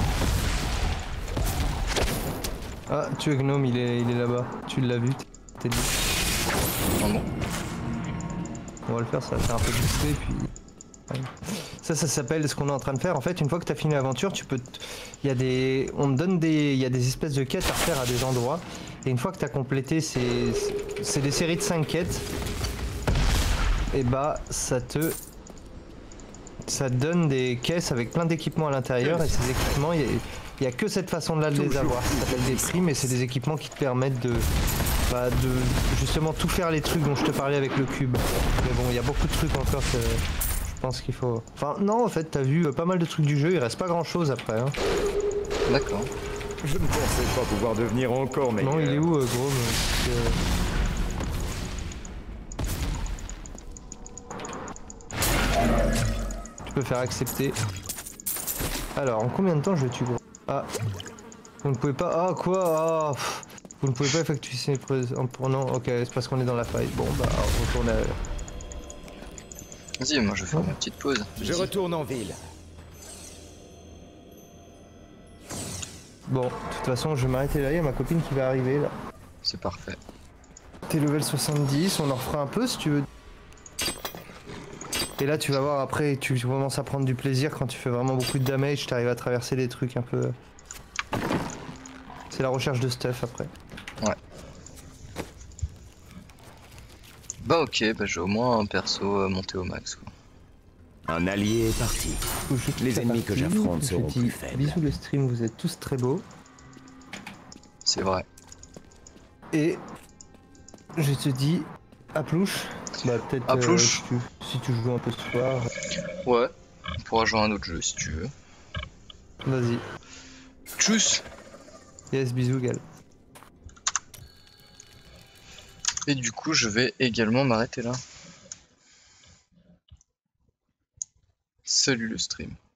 Ah, tu es Gnome, il est là-bas. Tu l'as vu, t'es dit. Ah bon. On va le faire, ça va faire un peu booster, puis... Ouais. Ça s'appelle ce qu'on est en train de faire. En fait, une fois que tu as fini l'aventure, tu peux... Il y a des... On te donne des... Il y a des espèces de quêtes à faire à des endroits. Et une fois que tu as complété, c'est des séries de 5 quêtes. Et bah, ça te donne des caisses avec plein d'équipements à l'intérieur. Et ces équipements, il y a que cette façon-là de les avoir. Ça s'appelle des primes et c'est des équipements qui te permettent de justement tout faire les trucs dont je te parlais avec le cube. Mais bon, il y a beaucoup de trucs encore que je pense qu'il faut... Enfin, non, en fait, t'as vu pas mal de trucs du jeu, il reste pas grand-chose après. Hein. D'accord. Je ne pensais pas pouvoir devenir encore meilleur. Non, il est où, gros Tu peux faire accepter. Alors, en combien de temps je tue, gros? Ah, vous ne pouvez pas... Ah, quoi? Ah, vous ne pouvez pas effectuer ces prises en prenant... Ok, c'est parce qu'on est dans la faille. Bon, bah, on retourne à... Vas-y, moi je vais faire ma petite pause. Je retourne en ville. Bon, de toute façon, je vais m'arrêter là, il y a ma copine qui va arriver, là. C'est parfait. T'es level 70, on en refera un peu si tu veux. Et là, tu vas voir, après, tu commences à prendre du plaisir quand tu fais vraiment beaucoup de damage, tu arrives à traverser des trucs un peu... C'est la recherche de stuff, après. Ouais. Bah ok, bah j'ai au moins un perso monté au max, quoi. Un allié est parti. Les ennemis que j'affronte seront plus faibles. Bisous le stream, vous êtes tous très beaux. C'est vrai. Et je te dis à plouche. Bah peut-être à plouche. Si tu joues un peu ce soir. Ouais, on pourra jouer à un autre jeu si tu veux. Vas-y. Tchuss. Yes, bisous Gal. Et du coup je vais également m'arrêter là. Salut le stream.